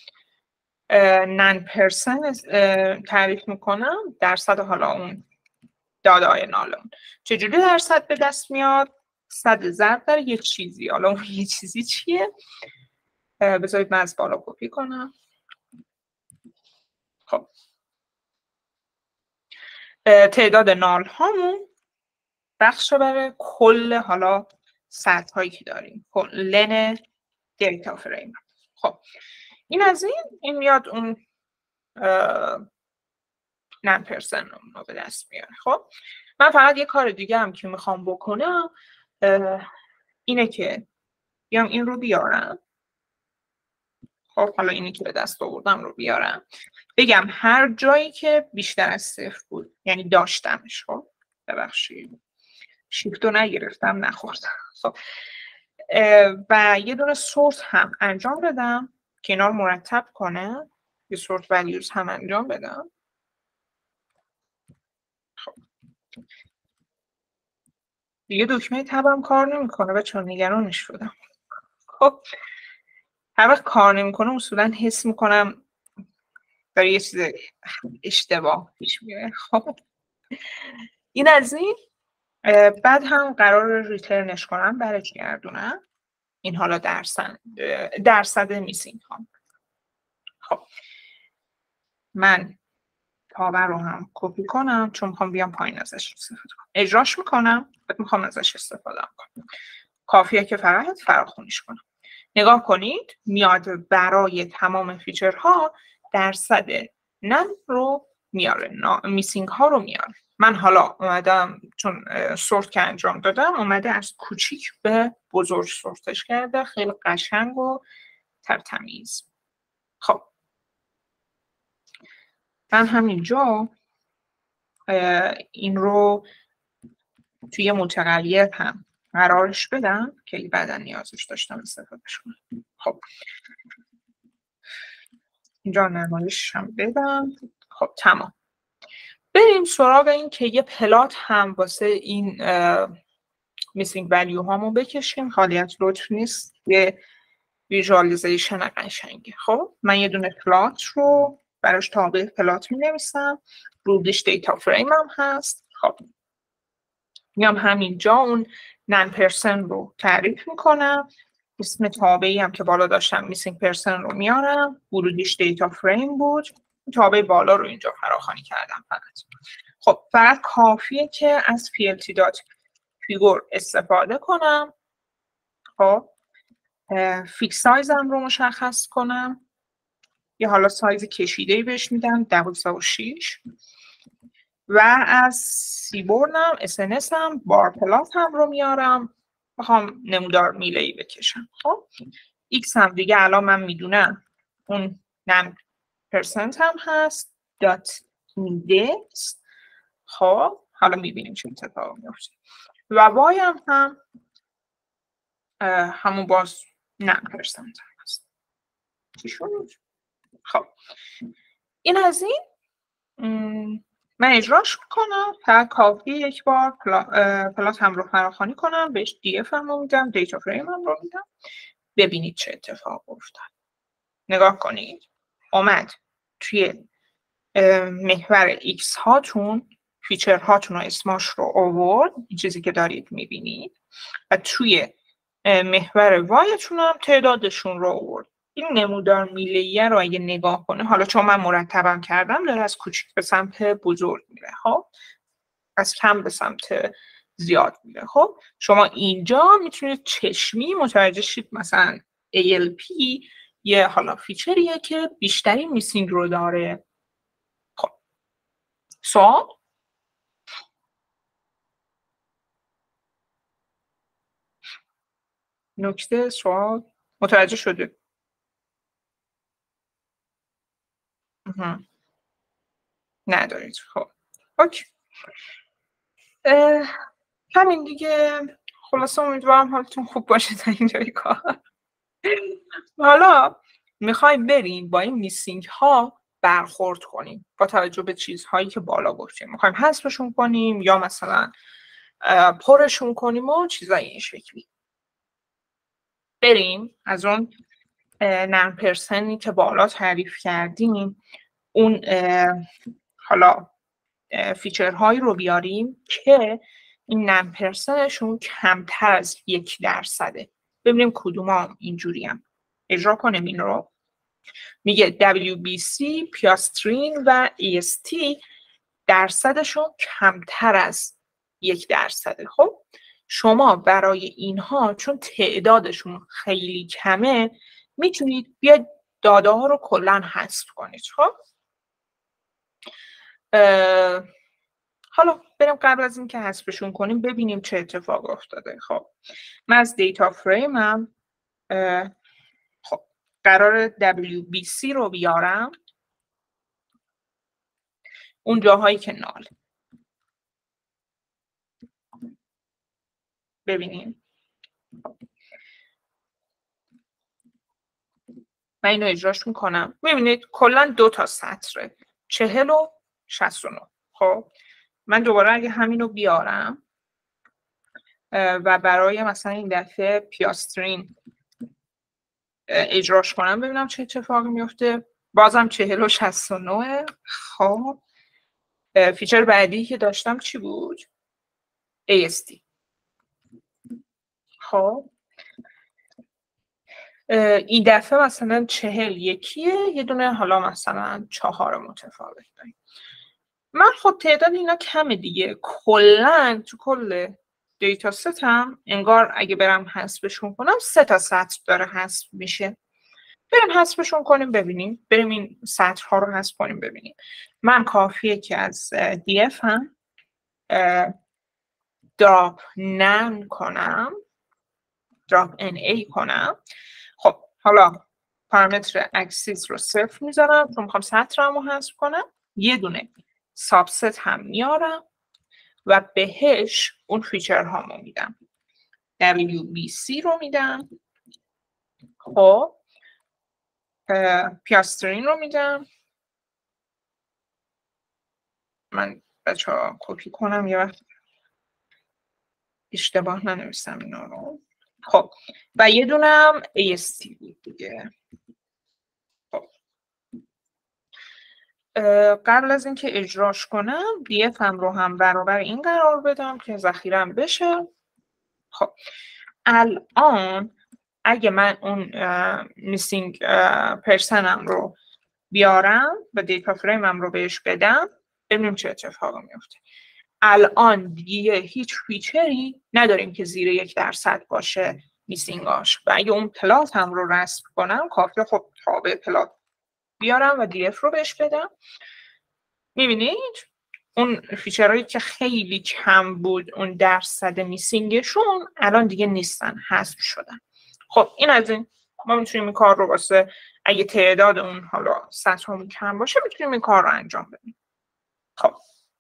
نان پرسنت تعریف میکنم، درصد حالا اون دادای نالمون. چجوری درصد به دست میاد؟ 100 ضرب در یه چیزی. حالا اون یه چیزی چیه؟ بذارید من از بالا کپی کنم. خب تعداد نال هامون بخش بر کل حالا سطح هایی که داریم، لن دیتا فریم. خب این از این میاد اون نان پرسن رو به دست میاره. خب من فقط یه کار دیگه هم که میخوام بکنم اینه که بیام این رو بیارم. خب حالا اینی که به دست آوردم رو بیارم، بگم هر جایی که بیشتر از 0 بود یعنی داشتمش. خب ببخشید شیفت رو نگرفتم نخوردم. خب و یه دونه سورت هم انجام بدم که اینا رو مرتب کنه، یه سورت ولیوز هم انجام بدم. خب دیگه دکمه تبم کار نمیکنه بچه‌ها، نگرانش شدم. خب هر وقت کار نمیکنه اصولا حس میکنم برای یه چیز اشتباه پیش میره. خب این از این. بعد هم قرار ریترنش کنم، برش گردونم این حالا درصد میسینگ ها. خب من تابع رو هم کپی کنم چون میخوام بیام پایین ازش استفاده کنم. اجراش میکنم بعد میخوام ازش استفاده کنم. کافیه که فقط فراخونیش کنم. نگاه کنید میاد برای تمام فیچرها درصد نن رو میاره، میسینگ ها رو میاره. من حالا اومدم چون سورت که انجام دادم اومده از کوچیک به بزرگ سورتش کرده، خیلی قشنگ و ترتمیز. خب من همینجا این رو توی متغیر هم قرارش بدم که بعدا نیازش داشتم استفادهش کنم. خب اینجا نمایش هم بدم. خب تمام. بریم سراغ این که یه پلات هم واسه این میسینگ ولیو هامون بکشیم. حالیت لطف نیست، یه ویژوالیزیشن قشنگه. خب من یه دونه پلات رو براش تابع پلات می نویسم، رودش دیتا فریم هم هست. خب میام همینجا اون نان پرسن رو تعریف میکنم، اسم تابعی هم که بالا داشتم میسینگ پرسن رو میارم، ورودیش دیتا فریم بود، تابع بالا رو اینجا فراخوانی کردم فقط. خب فقط کافیه که از plt.figure استفاده کنم. خب فیکس سایزم رو مشخص کنم، یا حالا سایز کشیده‌ای بهش میدم 12.6 و از سیبورنم SNS هم بار پلات هم رو میارم، میخوام نمودار میله‌ای بکشم. خب X هم دیگه الان من میدونم اون نم پرسنت هم هست دات index. خب حالا میبینیم چه اتفاقی میفته. و Y هم همون باز نم پرسنت هم هست. چی شد؟ خب این از این. من اجراش میکنم، فقط کافی یک بار پلات هم رو فراخوانی کنم، بهش DF هم رو میدم، دیتا فریم هم رو میدم. ببینید چه اتفاق افتاد. نگاه کنید اومد توی محور X هاتون فیچر هاتون و اسماش رو آورد، این چیزی که دارید میبینید، و توی محور Y تون هم تعدادشون رو آورد. این نمودار میله‌ای رو اگه نگاه کنه، حالا چون من مرتبم کردم داره از کوچیک به سمت بزرگ میره، خب از کم به سمت زیاد میره. خب شما اینجا میتونید چشمی متوجه شید مثلا ALP یه حالا فیچریه که بیشتری میسینگ رو داره. خب سوال؟ نکته سوال متوجه شده؟ ندارید. خب اوکی. همین دیگه. خلاصه امیدوارم حالتون خوب باشه تا اینجای کار. حالا میخوایم بریم با این میسینگ ها برخورد کنیم با توجه به چیزهایی که بالا گفتیم. میخوایم حذفشون کنیم یا مثلا پرشون کنیم و چیزای این شکلی. بریم از اون 9% که بالا تعریف کردیم اون حالا فیچرهایی رو بیاریم که این 9%شون کمتر از 1%. ببینیم کدوم اینجوری هم اجرا کنیم. این رو میگه WBC، پیاسترین و EST درصدشون کمتر از 1%. خب شما برای اینها چون تعدادشون خیلی کمه میتونید بیاید داده ها رو کلا حذف کنید. خب حالا بریم قبل از اینکه حذفشون کنیم ببینیم چه اتفاق افتاده. خب من از دیتا فریمم خب قرار WBC رو بیارم اون جاهایی که نال. ببینیم من اینو اجراش میکنم. ببینید کلا 2 تا سطره 40 و 69. خب من دوباره اگه همینو بیارم و برای مثلا این دفعه پیاسترین اجراش کنم ببینم چه اتفاقی میفته. بازم 40 و 69. خب فیچر بعدی که داشتم چی بود؟ AST. خب این دفعه مثلا 40 یکیه، یه دونه حالا مثلا 4 متفاوت داریم. من خب تعداد اینا کمه دیگه. کلا تو کل دیتا ستم انگار اگه برم حذفشون کنم 3 تا سطر داره حذف میشه. بریم حذفشون کنیم ببینیم. بریم این سطرها رو حذف کنیم ببینیم. من کافیه که از DF هم دراپ نن کنم، دراپ NA کنم. خب حالا پارامتر اکسیس رو 0 میذارم چون میخوام سطرم رو حذف کنم. یه دونه سابست هم میارم و بهش اون فیچر هامو میدم. WBC رو میدم. خب پیاسترین رو میدم. من بچه ها کپی کنم یه وقت اشتباه ننویسم اینا رو. خب و یه دونم AST بود دیگه. خب قبل از اینکه اجراش کنم DF هم رو هم برابر این قرار بدم که ذخیره‌ام بشه. خب الان اگه من اون میسینگ پرسنم رو بیارم و دیتا فریمم رو بهش بدم ببینیم چه اتفاقی میفته. الان دیگه هیچ فیچری نداریم که زیر 1% باشه میسینگاش و اگه اون پلات هم رو رسم کنم کافیه خب تابع پلات بیارم و DF رو بهش بدم. میبینید اون فیچرهایی که خیلی کم بود اون درصد میسینگشون الان دیگه نیستن، حذف شدن. خب این از این. ما میتونیم این کار رو واسه اگه تعداد اون حالا سطرمون کم باشه میتونیم این کار رو انجام بدیم. خب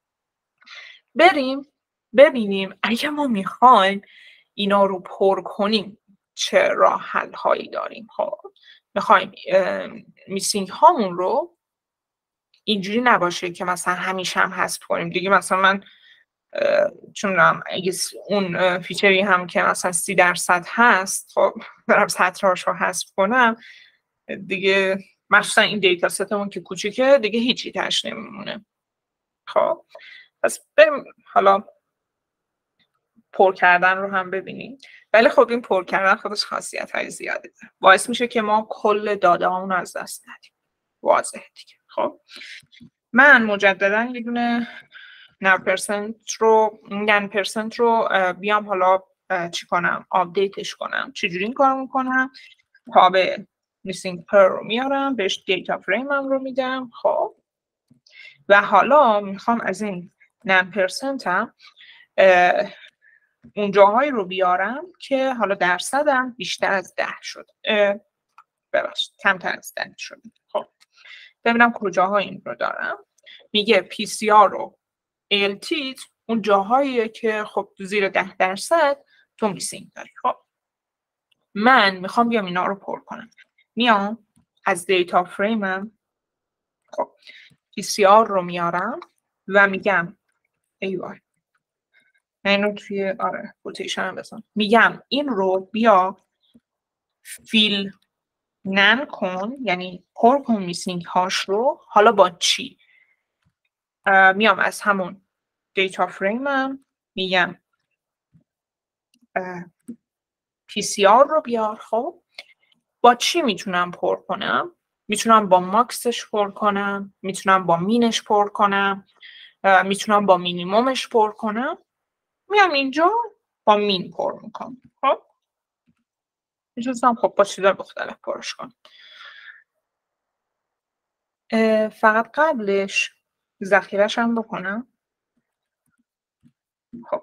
بریم ببینیم اگه ما میخوایم اینا رو پر کنیم چه راه حل هایی داریم. خب میخوایم میسینگ هامون رو اینجوری نباشه که مثلا همیشه هم حذف کنیم دیگه. مثلا من چون اگه اون فیچری هم که مثلا 30% هست خب برم سطرهاش رو حذف کنم دیگه مخصوصا این دیتا ستمون که کوچیکه دیگه هیچی تش نمیمونه. خب پس بریم حالا پر کردن رو هم ببینیم. ولی خب این پر کردن خودش خاصیت های زیاده داره. باعث میشه که ما کل داده هامون رو از دست ندیم. واضحه دیگه. خب من مجددا یه دونه 9% رو بیام حالا چی کنم؟ آپدیتش کنم. چجوری این کار میکنم؟ تابع میسینگ پر رو میارم بهش دیتا فریمم رو میدم. خب و حالا میخوام از این نن پرسنتم اون جاهایی رو بیارم که حالا درصدم بیشتر از 10 شد، ببخشید کمتر از 10 شد. خب ببینم کجاها این رو دارم. میگه PCR رو ALT اون جاهاییه که خب زیر 10% تو میسینگ داری. خب من میخوام بیام اینا رو پر کنم. میام از دیتا فریمم خب PCR رو میارم و میگم ایوای من اینو توی کوتیشن هم بزنم. میگم این رو بیا فیل نن کن، یعنی پر کن میسینگ هاش رو. حالا با چی؟ میام از همون دیتا فریمم میگم PCR رو بیار. خب با چی میتونم پر کنم؟ میتونم با ماکسش پر کنم، میتونم با مینش پر کنم، میتونم با مینیمومش پر کنم. میام اینجا با مین پر میکنم. خب میتونم خب با چیزای مختلف پرش کنم. فقط قبلش ذخیره‌ش هم بکنم. خب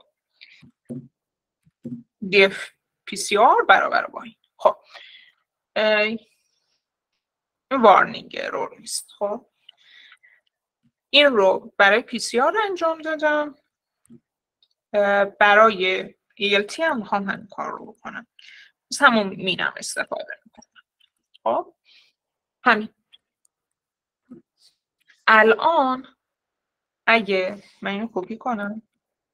df PCR برابر با این. خب وارنینگ ارور نیست. خب این رو برای PCR انجام دادم، برای ALT هم میخوام همین کار رو بکنم، از همون مینم استفاده میکنم. خب همین. الان اگه من اینو کپی کنم،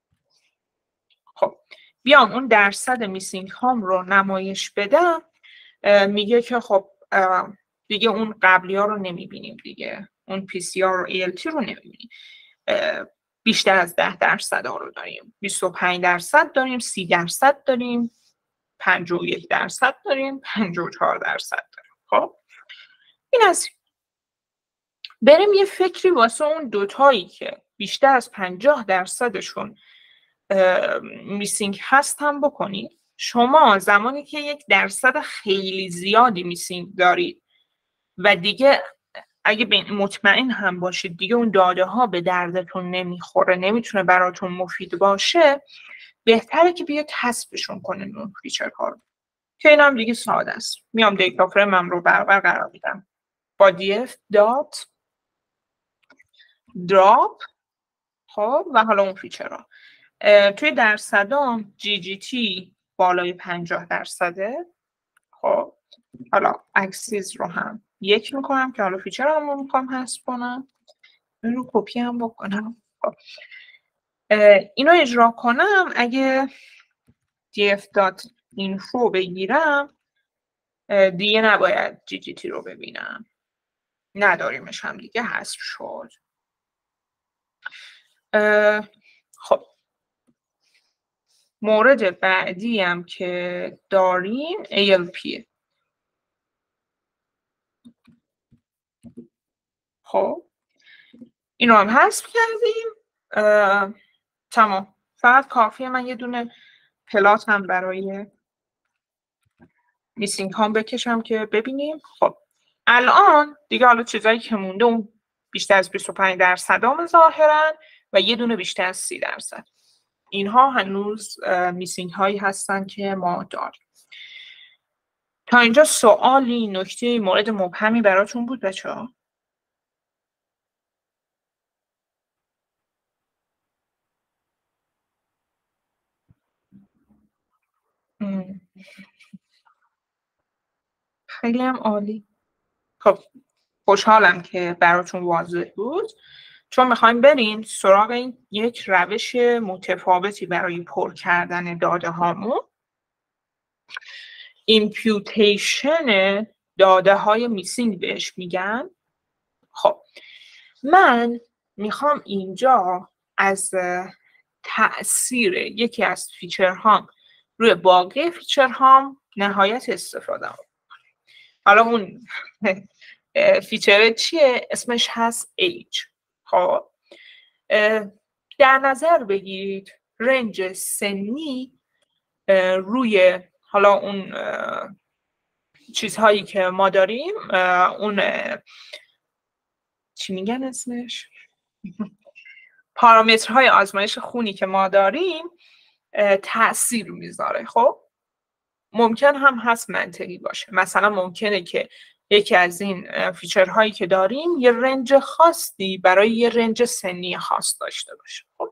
خب بیام اون درصد میسینگ هام رو نمایش بدم، میگه که خب دیگه اون قبلی ها رو نمیبینیم دیگه، اون PCR و ALT رو نمیبینیم. بیشتر از 10% ها رو داریم، 25% داریم، 30% داریم، 51% داریم، 54% داریم. خب این از بریم یه فکری واسه اون دوتایی که بیشتر از 50%شون میسینگ هست هم بکنید. شما زمانی که یک درصد خیلی زیادی میسینگ دارید و دیگه اگه مطمئن هم باشید دیگه اون داده ها به دردتون نمیخوره، نمیتونه براتون مفید باشه، بهتره که بیاید حذفشون کنید اون فیچر ها رو، که این هم دیگه ساده است. میام دیتا فریمم رو برابر قرار میدم با df دات دراپ. خب و حالا اون فیچر ها توی درصدام GGT بالای 50%. خب حالا اکسیز رو هم 1 میکنم که حالا فیچر هم رو میخوام حذف کنم. این رو کپی هم بکنم. خب اینو اجرا کنم. اگه df.info بگیرم دیگه نباید GGT رو ببینم، نداریمش هم دیگه، حذف شد. خب مورد بعدی هم که داریم ALP. خب اینو هم حذف کردیم. تمام. فقط کافیه من یه دونه پلات هم برای میسینگ هام بکشم که ببینیم. خب الان دیگه حالا چیزایی که مونده اون بیشتر از 25% هم ظاهرن و یه دونه بیشتر از 30%. اینها هنوز میسینگ هایی هستن که ما داریم. تا اینجا سوالی، نکته، مورد مبهمی براتون بود بچه‌ها؟ خیلی هم عالی. خب خوشحالم که براتون واضح بود، چون میخوایم بریم سراغ این یک روش متفاوتی برای پر کردن داده هامون، ایمپیوتیشن داده های میسینگ بهش میگن. خب من میخوام اینجا از تأثیر یکی از فیچر هام روی باقی فیچر هام نهایت استفاده کنم. حالا اون فیچر چیه؟ اسمش هست age. خب در نظر بگیرید رنج سنی روی حالا اون چیزهایی که ما داریم، اون چی میگن اسمش؟ پارامترهای آزمایش خونی که ما داریم تأثیر میذاره. خب ممکن هم هست منطقی باشه. مثلا ممکنه که یکی از این فیچرهایی که داریم یه رنج خاصی برای یه رنج سنی خاص داشته باشه. خب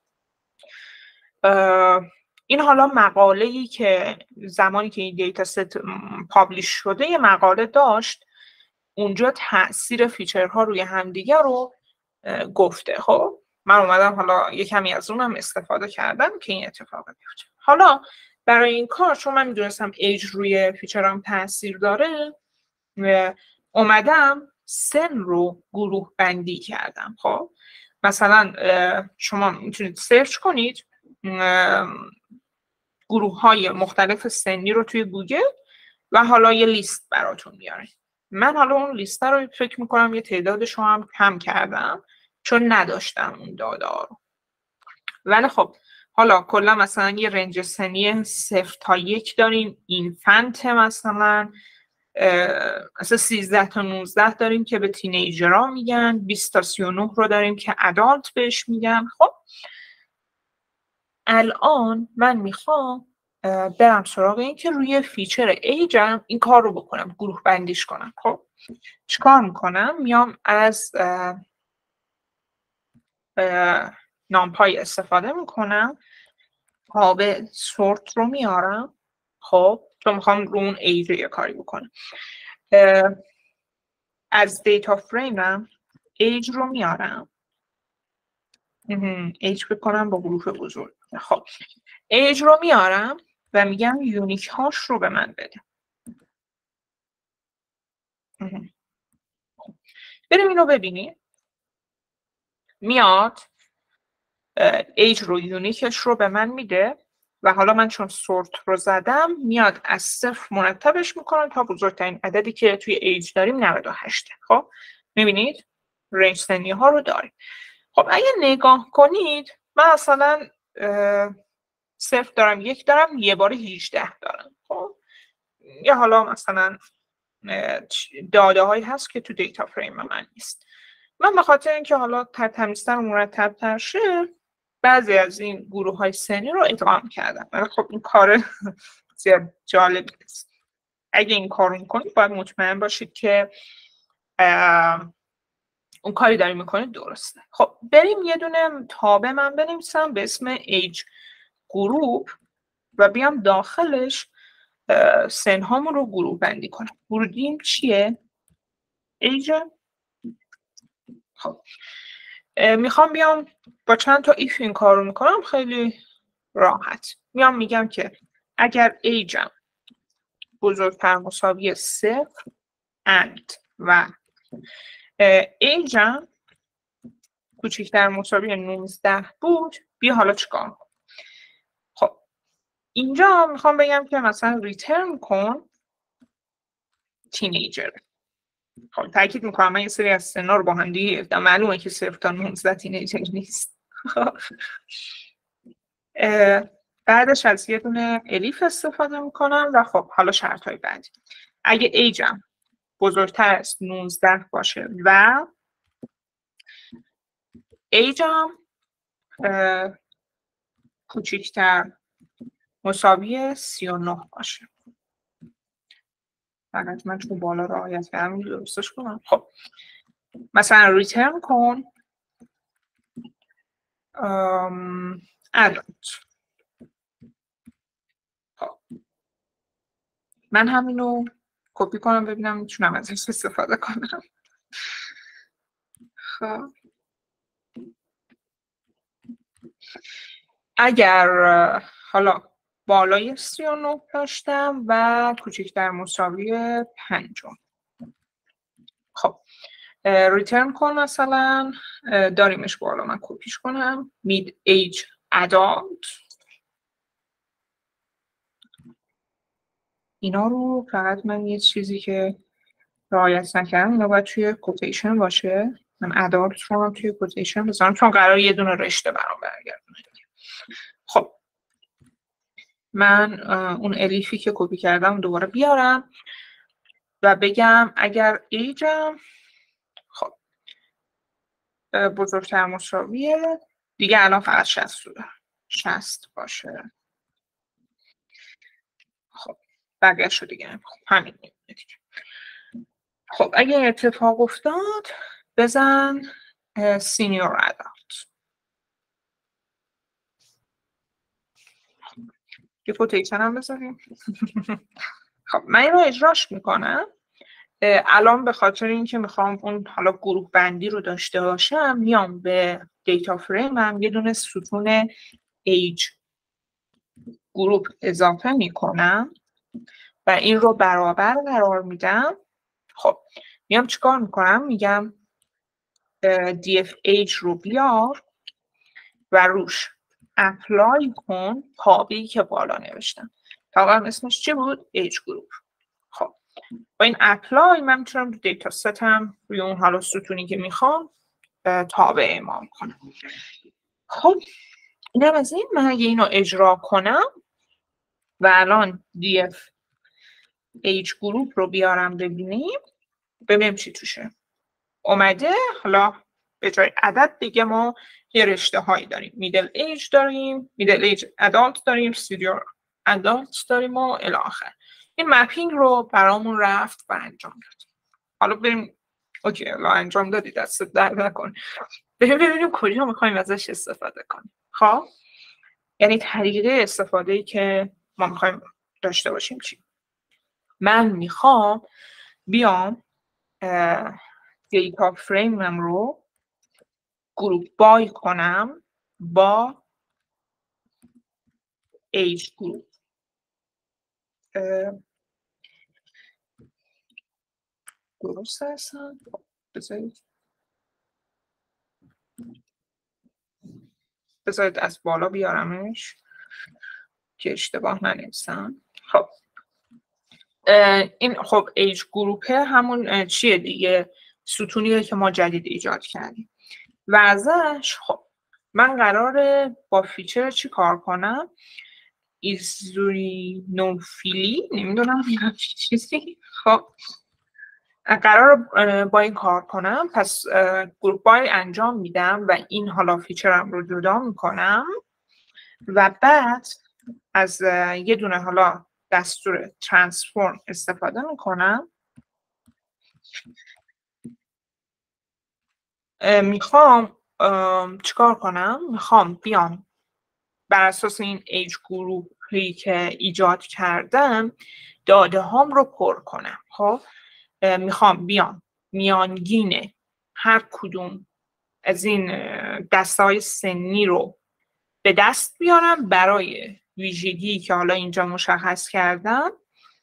این حالا مقاله‌ای که زمانی که این دیتا ست پابلیش شده یه مقاله داشت، اونجا تأثیر فیچرها روی همدیگه رو گفته. خب من اومدم حالا یه کمی از اونم استفاده کردم که این اتفاق بیفته. حالا برای این کار چون من میدونستم ایج روی فیچرام تأثیر داره، اومدم سن رو گروه بندی کردم. خب مثلا شما میتونید سرچ کنید گروه های مختلف سنی رو توی گوگل و حالا یه لیست براتون میاره. من حالا اون لیست رو فکر میکنم یه تعدادش رو هم کم کردم چون نداشتم اون داده رو. ولی خب حالا کلا مثلا یه رنج سنی 0 تا 1 داریم، اینفنت مثلا 13 تا 19 داریم که به تینیجرها میگن، 20 تا 39 رو داریم که ادالت بهش میگن. خب الان من میخوام برم سراغ این که روی فیچر ایجم این کار رو بکنم، گروه بندیش کنم. خب چیکار میکنم؟ میام از نامپای استفاده میکنم، تابع سورت رو میارم. خب چون میخوام رو اون ایج یه کاری بکنم، از دیتا فریمم ایج رو میارم، ایج بکنم با گروه بزرگ. خب ایج رو میارم و میگم یونیک هاش رو به من بده. بریم اینو ببینیم. میاد ایج رو یونیکش رو به من میده و حالا من چون سورت رو زدم میاد از 0 مرتبش میکنم تا بزرگترین عددی که توی ایج داریم 98. خب میبینید رنج سنی ها رو داریم. خب اگه نگاه کنید من مثلا 0 دارم، 1 دارم، یه بار 18 دارم. خب یا حالا مثلا داده هایی هست که تو دیتا فریم من نیست. من به خاطر اینکه حالا تمیزتر و مرتب‌تر شه بعضی از این گروه های سنی رو ادغام کردم. ولی خب این کار زیاد جالبی نیست. اگه این کار رو میکنید باید مطمئن باشید که اون کاری داری میکنید درسته. خب بریم یه دونه تابع من بنویسم به اسم ایج گروپ و بیام داخلش سن هامون رو گروه بندی کنم. ورودیم چیه؟ ایج. خب میخوام بیام با چند تا ایف این کار رو میکنم. خیلی راحت میام میگم که اگر ایجم بزرگتر مساوی 0 اند و ایجم کوچکتر مساوی 19 بود، بیا حالا چیکار کنم؟ خب اینجا میخوام بگم که مثلا ریترن کن تینیجر. خب تاکید میکنم من یه سری از سنا رو با هم دیگه معلومه که 0 تا 19 تینیجر نیست. بعدش از یه دونه الیف استفاده میکنم و خب حالا شرط های بعدی. اگه ایجم بزرگتر از 19 باشه و ایجم کوچکتر مساوی 39 باشه. فقط من چون بالا رعایت کردم درستش کنم. خب مثلا ریترن کن ادالت. خب من همینو کپی کنم ببینم میتونم ازش استفاده کنم. خب اگر حالا بالای 39 داشتم و کوچکتر مساوی 5. خب ریترن کن مثلا داریمش بالا، من کپیش کنم مید ایج ادالت. اینا رو فقط من یه چیزی که رعایت نکردم اینا باید توی کوتیشن باشه. من ادالت رو هم توی کوتیشن بذارم چون قرار یه دونه رشته برام برگردونه. خب من اون الیفی که کپی کردم دوباره بیارم و بگم اگر ایجم خب بزرگتر مساویه دیگه. الان فقط 60 باشه. خب بقیه شو دیگه همین نتیجه. خب اگه اتفاق افتاد بزن سینیور ادالت. یه کوتیشن هم بذاریم. خب من این رو اجراش میکنم. الان به خاطر اینکه میخوام اون حالا گروه بندی رو داشته باشم میام به دیتا فریم هم یه دونه ستون ایج گروپ اضافه میکنم و این رو برابر قرار میدم. خب میام چیکار میکنم؟ میگم df age رو بیار و روش اپلای کن تابعی که بالا نوشتم. تابعم اسمش چی بود؟ ایج گروپ. خب با این اپلای من میتونم تو دیتا ستم روی اون حالا ستونی که میخوام تابع اعمال کنم. خب اینم از این. من اگه اینو اجرا کنم و الان df age گروپ رو بیارم ببینیم چی توشه اومده. حالا به جای عدد دیگه ما یه رشته هایی داریم. میدل ایج داریم، میدل ایج ادالت داریم، سینیور ادالت داریم و الی آخر. این مپینگ رو برامون رفت و انجام داد. حالا بریم اوکی الان انجام دادی دست در نکن. ببینیم کجا میخوایم ازش استفاده کنیم. خب یعنی طریقه استفاده‌ای که ما میخوایم داشته باشیم چی؟ من میخوام بیام دیتا فریمم رو گروپ بای کنم با ایج گروپ. درست هستم؟ بذارید از بالا بیارمش که اشتباه ننویسم. خب این خب ایج گروپه همون چیه دیگه؟ ستونیه که ما جدید ایجاد کردیم و ازش خب من قراره با فیچر چی کار کنم؟ ایزوینوفیلی نمیدونم چیزی. خب قرار با این کار کنم. پس گروپ بای انجام میدم و این حالا فیچرم رو جدا میکنم و بعد از یه دونه حالا دستور ترانسفورم استفاده میکنم. میخوام چیکار کنم؟ میخوام بیام بر اساس این ایج گروپی که ایجاد کردم داده هام رو پر کنم. خب میخوام بیام میانگین هر کدوم از این دسته‌های سنی رو به دست بیارم برای ویژگی که حالا اینجا مشخص کردم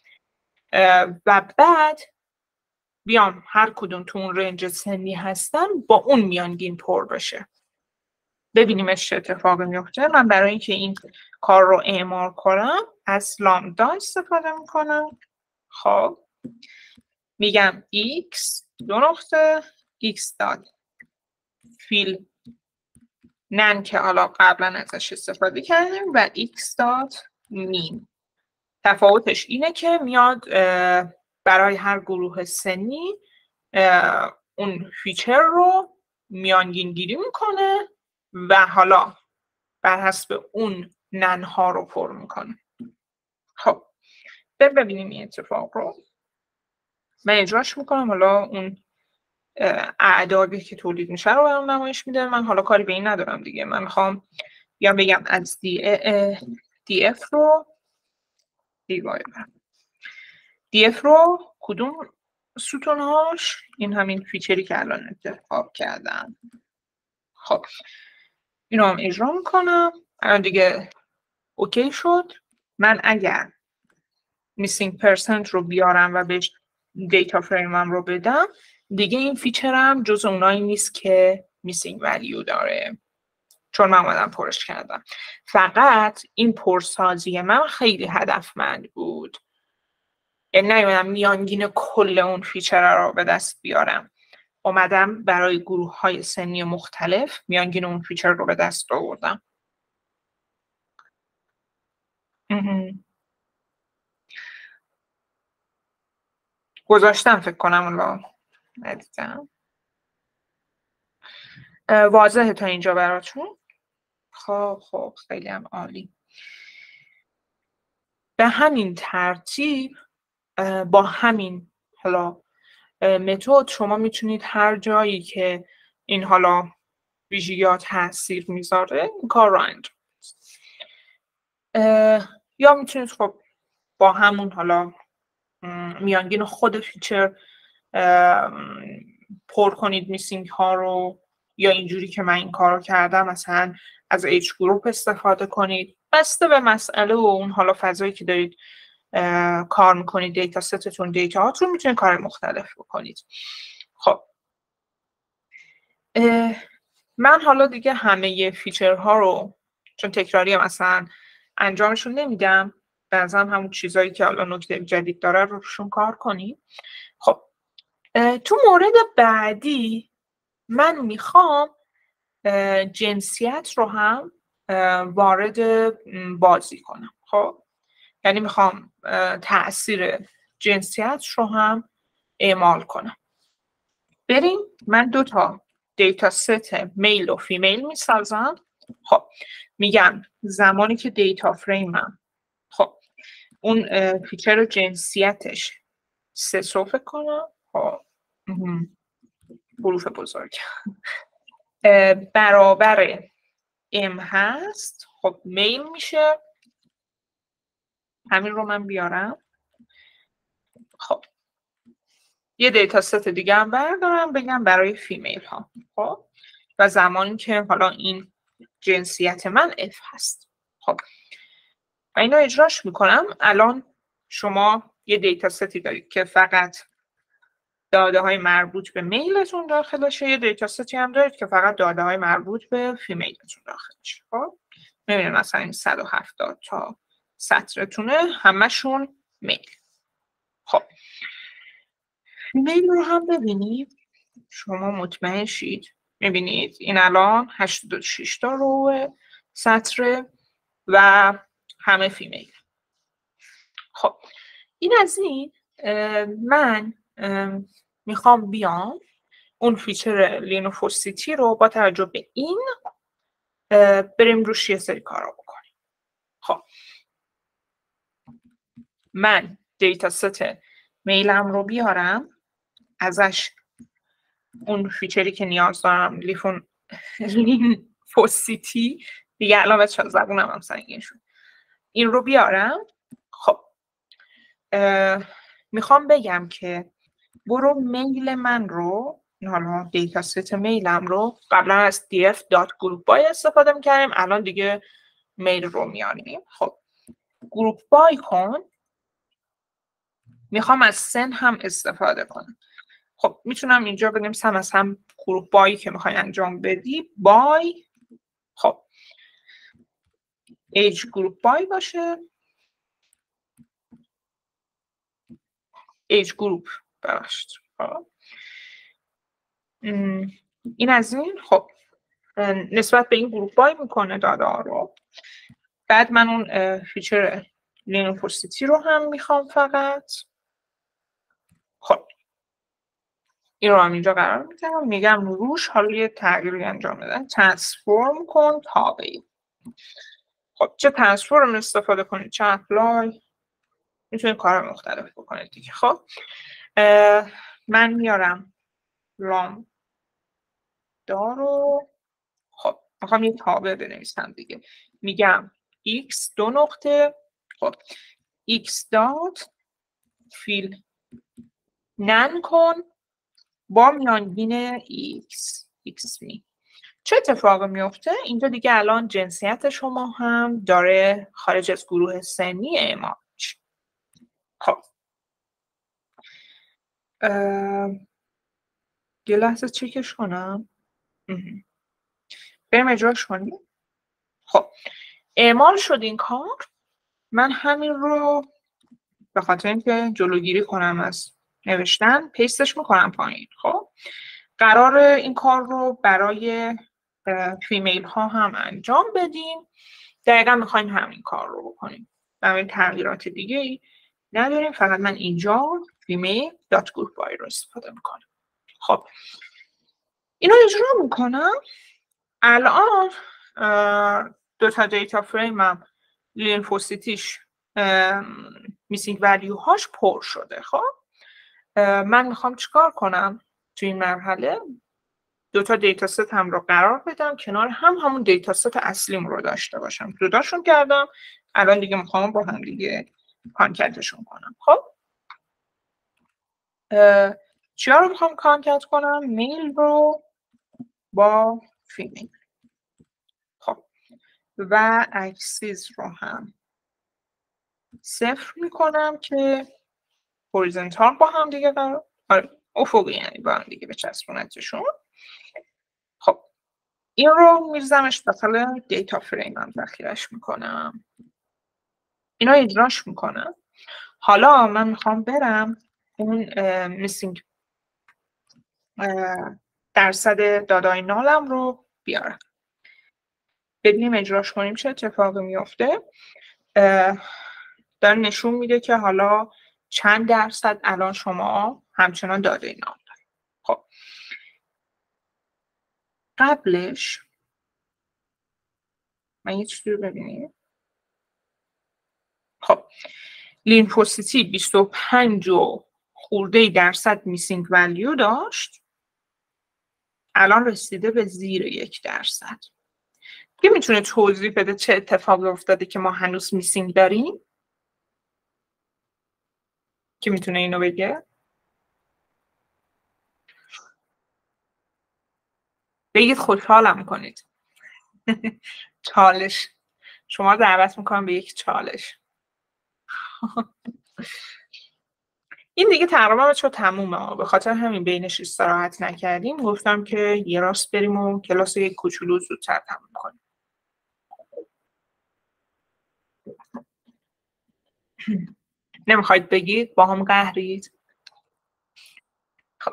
و بعد بیام هر کدوم تو اون رنج سنی هستن با اون میانگین پر بشه. ببینیم چه اتفاقی میفته. من برای اینکه این کار رو اعمال کنم از لامدا استفاده میکنم. خب میگم x دو نقطه x داد فیل نن که حالا قبلا ازش استفاده کردیم و x داد مین. تفاوتش اینه که میاد برای هر گروه سنی اون فیچر رو میانگین گیری میکنه و حالا بر حسب اون ننها رو پر میکنه. خب ببینیم این اتفاق رو. من اجراش میکنم. حالا اون اعدادی که تولید میشه رو برام نمایش میده. من حالا کاری به این ندارم دیگه. من میخوام بگم از df رو df رو کدوم ستونهاش؟ این همین فیچری که الان انتخاب کردم. خب اینو هم اجرا میکنم. الان دیگه اوکی شد. من اگر missing percent رو بیارم و بهش دیتا فریمم رو بدم دیگه این فیچرم جز اونایی نیست که missing value داره چون من اومدم پرش کردم. فقط این پرسازی من خیلی هدفمند بود. یعنی نیومدم میانگین کل اون فیچر رو به دست بیارم. اومدم برای گروه های سنی مختلف میانگین اون فیچر رو به دست آوردم. گذاشتم فکر کنم اونو ندیدم. واضحه تا اینجا براتون؟ خب خیلی هم عالی. به همین ترتیب با همین حالا متد شما میتونید هر جایی که این حالا ویژگی‌ها تاثیر میذاره این کار رو انجام یا میتونید خب با همون حالا میانگین خود فیچر پر کنید میسینگ ها رو، یا اینجوری که من این کار رو کردم مثلا از H گروپ استفاده کنید. بسته به مسئله و اون حالا فضایی که دارید کار میکنید، دیتا ستتون، دیتا هاتون، میتونید کار مختلف بکنید. خب من حالا دیگه همه فیچرها رو چون تکراری مثلا انجامشون نمیدم، بنظرم همون چیزایی که حالا نکته جدید داره رو روشون کار کنیم. خب تو مورد بعدی من میخوام جنسیت رو هم وارد بازی کنم. خب یعنی میخوام تأثیر جنسیت رو هم اعمال کنم. بریم من 2 تا دیتا ست میل و فیمیل میسازم. خب میگم زمانی که دیتا فریمم خب اون فیچر جنسیتش 3 فکر کنم، خب حروف بزرگ برابر ام هست، خب میل میشه. همین رو من بیارم. خب یه دیتا ست دیگه هم بردارم بگم برای فیمیل ها. خب و زمانی که حالا این جنسیت من F هست. خب و اینو اجراش میکنم. الان شما یه دیتا ستی دارید که فقط داده های مربوط به میلتون داخلشه، یه دیتا ستی هم دارید که فقط داده های مربوط به فیمیلتون داخلشه. خب میبینید مثلا این 170 تا سطرتونه همشون میل. خب فیمیل رو هم ببینید، شما مطمئن شید. میبینید این الان 86 تا رو سطر و همه فیمیل. خب این از این. من میخوام بیام اون فیچر لینوفوسیتی رو با توجه به این بریم روش یه سری کارا بکنیم. خب من دیتا ست میلم رو بیارم، ازش اون فیچری که نیاز دارم لینوفوسیتی دیگه، الان بچه‌ها زبونم هم سنگین شد، این رو بیارم. خب میخوام بگم که برو میل من رو، حالا دیتا ست میلم رو قبلا از df.groupby استفاده میکردیم، الان دیگه میل رو میاریم. خب گروپ بای کن. میخوام از سن هم استفاده کنم. خب میتونم اینجا بگم سم از هم گروپ بایی که میخوای انجام بدی بای، خب ایج گروپ بای باشه، ایج گروپ ببخشید. خب این از این. خب نسبت به این گروپ بای میکنه داده ها رو. بعد من اون فیچر لینوفوسیتی رو هم میخوام فقط. خب این رو هم اینجا قرار میدم، میگم روش حالا یه تغییری انجام بدن، ترانسفورم کن تابعی. خب چه ترانسفورم استفاده کنید چه اپلای، میتونید کار مختلف بکنید دیگه. خب من میارم رام دارو. خب میخوام یه تابع بنویسم دیگه، میگم x 2 نقطه خب x دات فیل نن کن با میانگین x می. چه اتفاقی میفته؟ اینجا دیگه الان جنسیت شما هم داره خارج از گروه سنی اعمال میشه. خب یه لحظه چکش کنم. بریم اجراش کنیم. خب اعمال شد این کار. من همین رو به خاطر اینکه جلوگیری کنم از نوشتن پیستش میکنم پایین. خب قرار این کار رو برای فیمیل ها هم انجام بدیم. دقیقا میخوایم همین کار رو بکنیم. برای تغییرات دیگه ای نداریم، فقط من اینجا female.groupby رو استفاده میکنم. خب اینو اجرا میکنم. الان دو تا دیتا فریم هم لینفوسیتیش میسینگ ولیو هاش پر شده. خب من میخوام چیکار کنم تو این مرحله؟ دو تا دیتا ست هم رو قرار بدم کنار هم، همون دیتا ست اصلیم رو داشته باشم. جداشون کردم، الان دیگه میخوام با هم دیگه کانکتشون کنم. خب چیا رو میخوام کانکت کنم؟ میل رو با فیمیل. خب و اکسیز رو هم 0 میکنم که هوریزونتال با هم دیگه قرار، افقی یعنی با هم دیگه بچسبونتشون. خب این رو میرزمش داخل دیتا فریم هم ذخیرش میکنم. اینا اجراش میکنم. حالا من میخوام برم اون میسینگ درصد دادای نالم رو بیارم. ببینیم اجراش کنیم چه اتفاقی میفته. داره نشون میده که حالا چند درصد الان شما همچنان داده نال دارید. خب قبلش من یه چیزی رو ببینیم. خب لینفوسیتی 25 و خورده درصد میسینگ ولیو داشت، الان رسیده به زیر 1%. کی میتونه توضیح بده چه اتفاقی افتاده که ما هنوز میسینگ داریم؟ کی میتونه اینو بگه؟ بگید خوشحالم کنید. چالش، شما دعوت میکنم به یک چالش. این دیگه تقریبا بچه‌ها تمومه، به خاطر همین بینش استراحت نکردیم. گفتم که یه راست بریم و کلاس یک کوچولو زودتر تموم کنیم. نمیخواید بگید؟ با هم قهرید؟ خب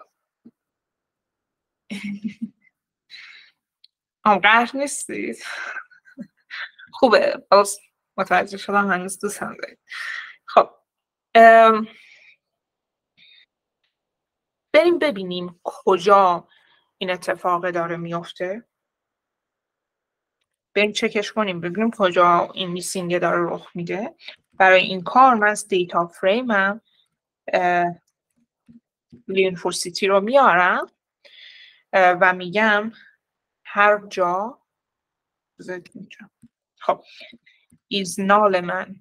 هم قهر نیستید؟ خوبه، باز متوجه شدم هنوز دوست هم دارید. خب بریم ببینیم کجا این اتفاق داره میفته. بریم چکش کنیم ببینیم کجا این میسینگ داره رخ میده. برای این کار من از دیتا فریمم لینفوسیتی رو میارم و میگم هر جا خب ایز نال من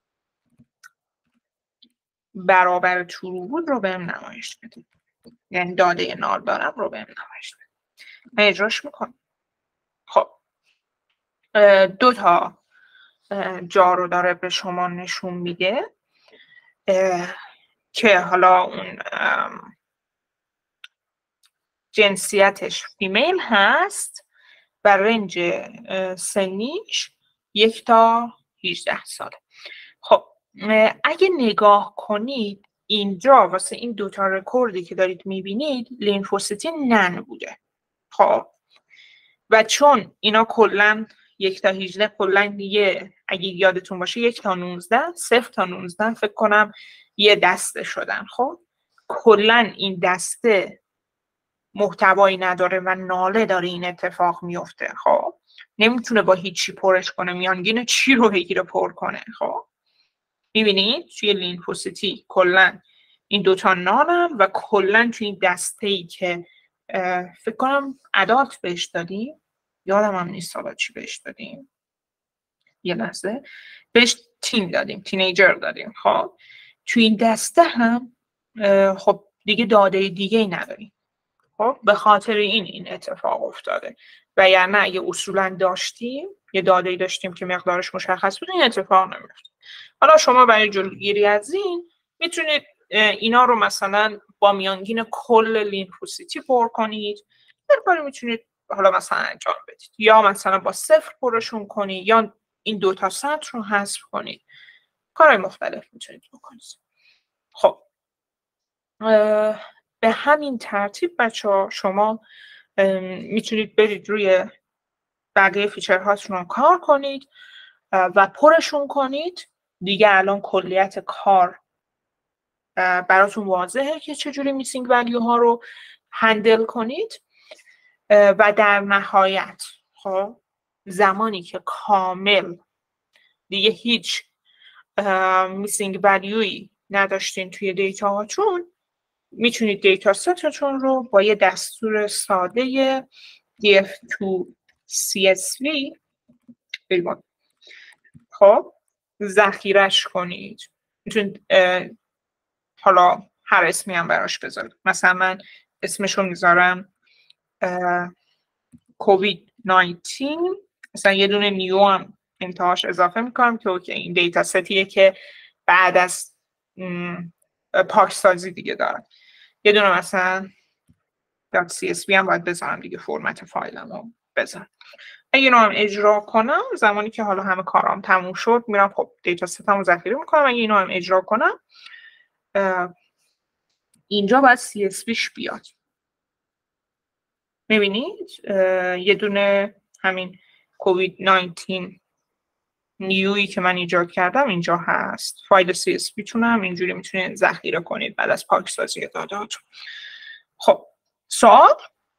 برابر true بود رو بهم نمایش بده، یعنی داده نال دارم رو بهم نمایش بده. من اجراش میکنم. خب دو تا جا رو داره به شما نشون میده که حالا اون جنسیتش فیمیل هست و رنج سنیش 1 تا 18 ساله. خب اگه نگاه کنید اینجا واسه این دوتا رکوردی که دارید میبینید لینفوسیتی نن بوده. خب و چون اینا کلن 1 تا 18 کلن یه، اگه یادتون باشه 1 تا 19 0 تا 19 فکر کنم یه دسته شدن. خب کلن این دسته محتوایی نداره و ناله داره این اتفاق میفته. خب نمیتونه با هیچی پرش کنه، میانگین چی رو بگیره پر کنه. خب میبینید توی لینفوسیتی کلن این دوتا نالم و کلن توی این دسته‌ای که فکر کنم ادالت بهش دادیم، یادم هم نیست حالا چی بهش دادیم، یه لحظه بهش تین دادیم، تینیجر دادیم. خب توی این دسته هم خب دیگه داده دیگه ای نداریم. خب به خاطر این اتفاق افتاده و یعنی اگه اصولا داشتیم یه داده‌ای داشتیم که مقدارش مشخص بود این اتفاق نمیفته. حالا شما برای جلوگیری از این میتونید اینا رو مثلا با میانگین کل لینفوسیتی پر کنید، هر کاری میتونید حالا مثلا انجام بدید، یا مثلا با 0 پرشون کنید یا این دو تا سطر رو حذف کنید، کارهای مختلف میتونید بکنید. خب به همین ترتیب بچه‌ها شما میتونید برید روی بقیه فیچرهاتون رو کار کنید و پرشون کنید. دیگه الان کلیت کار براتون واضحه که چجوری میسینگ ولیو ها رو هندل کنید. و در نهایت خب زمانی که کامل دیگه هیچ میسینگ ولیوی نداشتین توی دیتا هاتون، میتونید دیتا ستتون رو با یه دستور ساده df2 csv خب ذخیرش کنید. میتونید حالا هر اسمی هم براش بذارید. مثلا من اسمشو میذارم کووید 19، مثلا یه دونه نیو هم انتهاش اضافه میکنم که اوکی این دیتا ستیه که بعد از پاکسازی دیگه دارم. یه دونه مثلا .csv هم باید بذارم دیگه، فرمت فایلم رو بذارم. اگه اینو هم اجرا کنم، زمانی که حالا همه کارام تموم شد میرم خب دیتا ستم رو ذخیره میکنم. اگه اینو هم اجرا کنم اینجا باید CSVش بیاد. میبینید یه دونه همین کووید 19 نیویی که من ایجاد کردم اینجا هست. فایل CSV تون هم اینجوری میتونید ذخیره کنید بعد از پاکسازی داده‌هاتون. خب سوال؟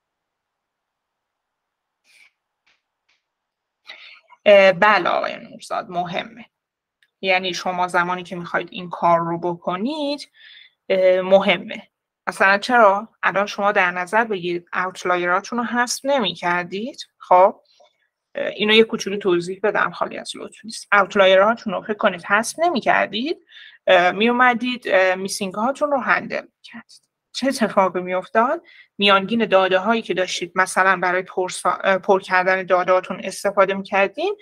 بله آقای نورزاد مهمه. یعنی شما زمانی که میخواید این کار رو بکنید مهمه. مثلا چرا؟ الان شما در نظر بگیرید اوتلایراتون رو حذف نمی‌کردید. خب اینو یه کوچولو توضیح بدم خالی از لطف نیست. اوتلایراتون رو فکر کنید حذف نمی‌کردید، میومدید میسینگ هاتون رو هندل می‌کردید. چه اتفاقی میافتاد؟ میانگین داده هایی که داشتید مثلا برای پر کردن داده هاتون استفاده می‌کردین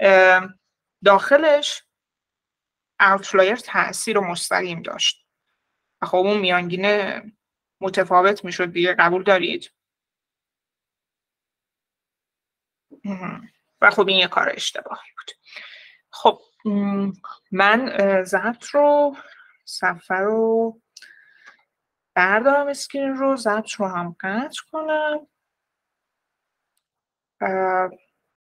داخلش اوتلایر تاثیر و مستقیم داشت. خب اون میانگینه متفاوت میشد دیگه، قبول دارید؟ و خب این یه کار اشتباهی بود. خب من صفحه رو بردارم، اسکرین رو ضبط رو هم قطع کنم.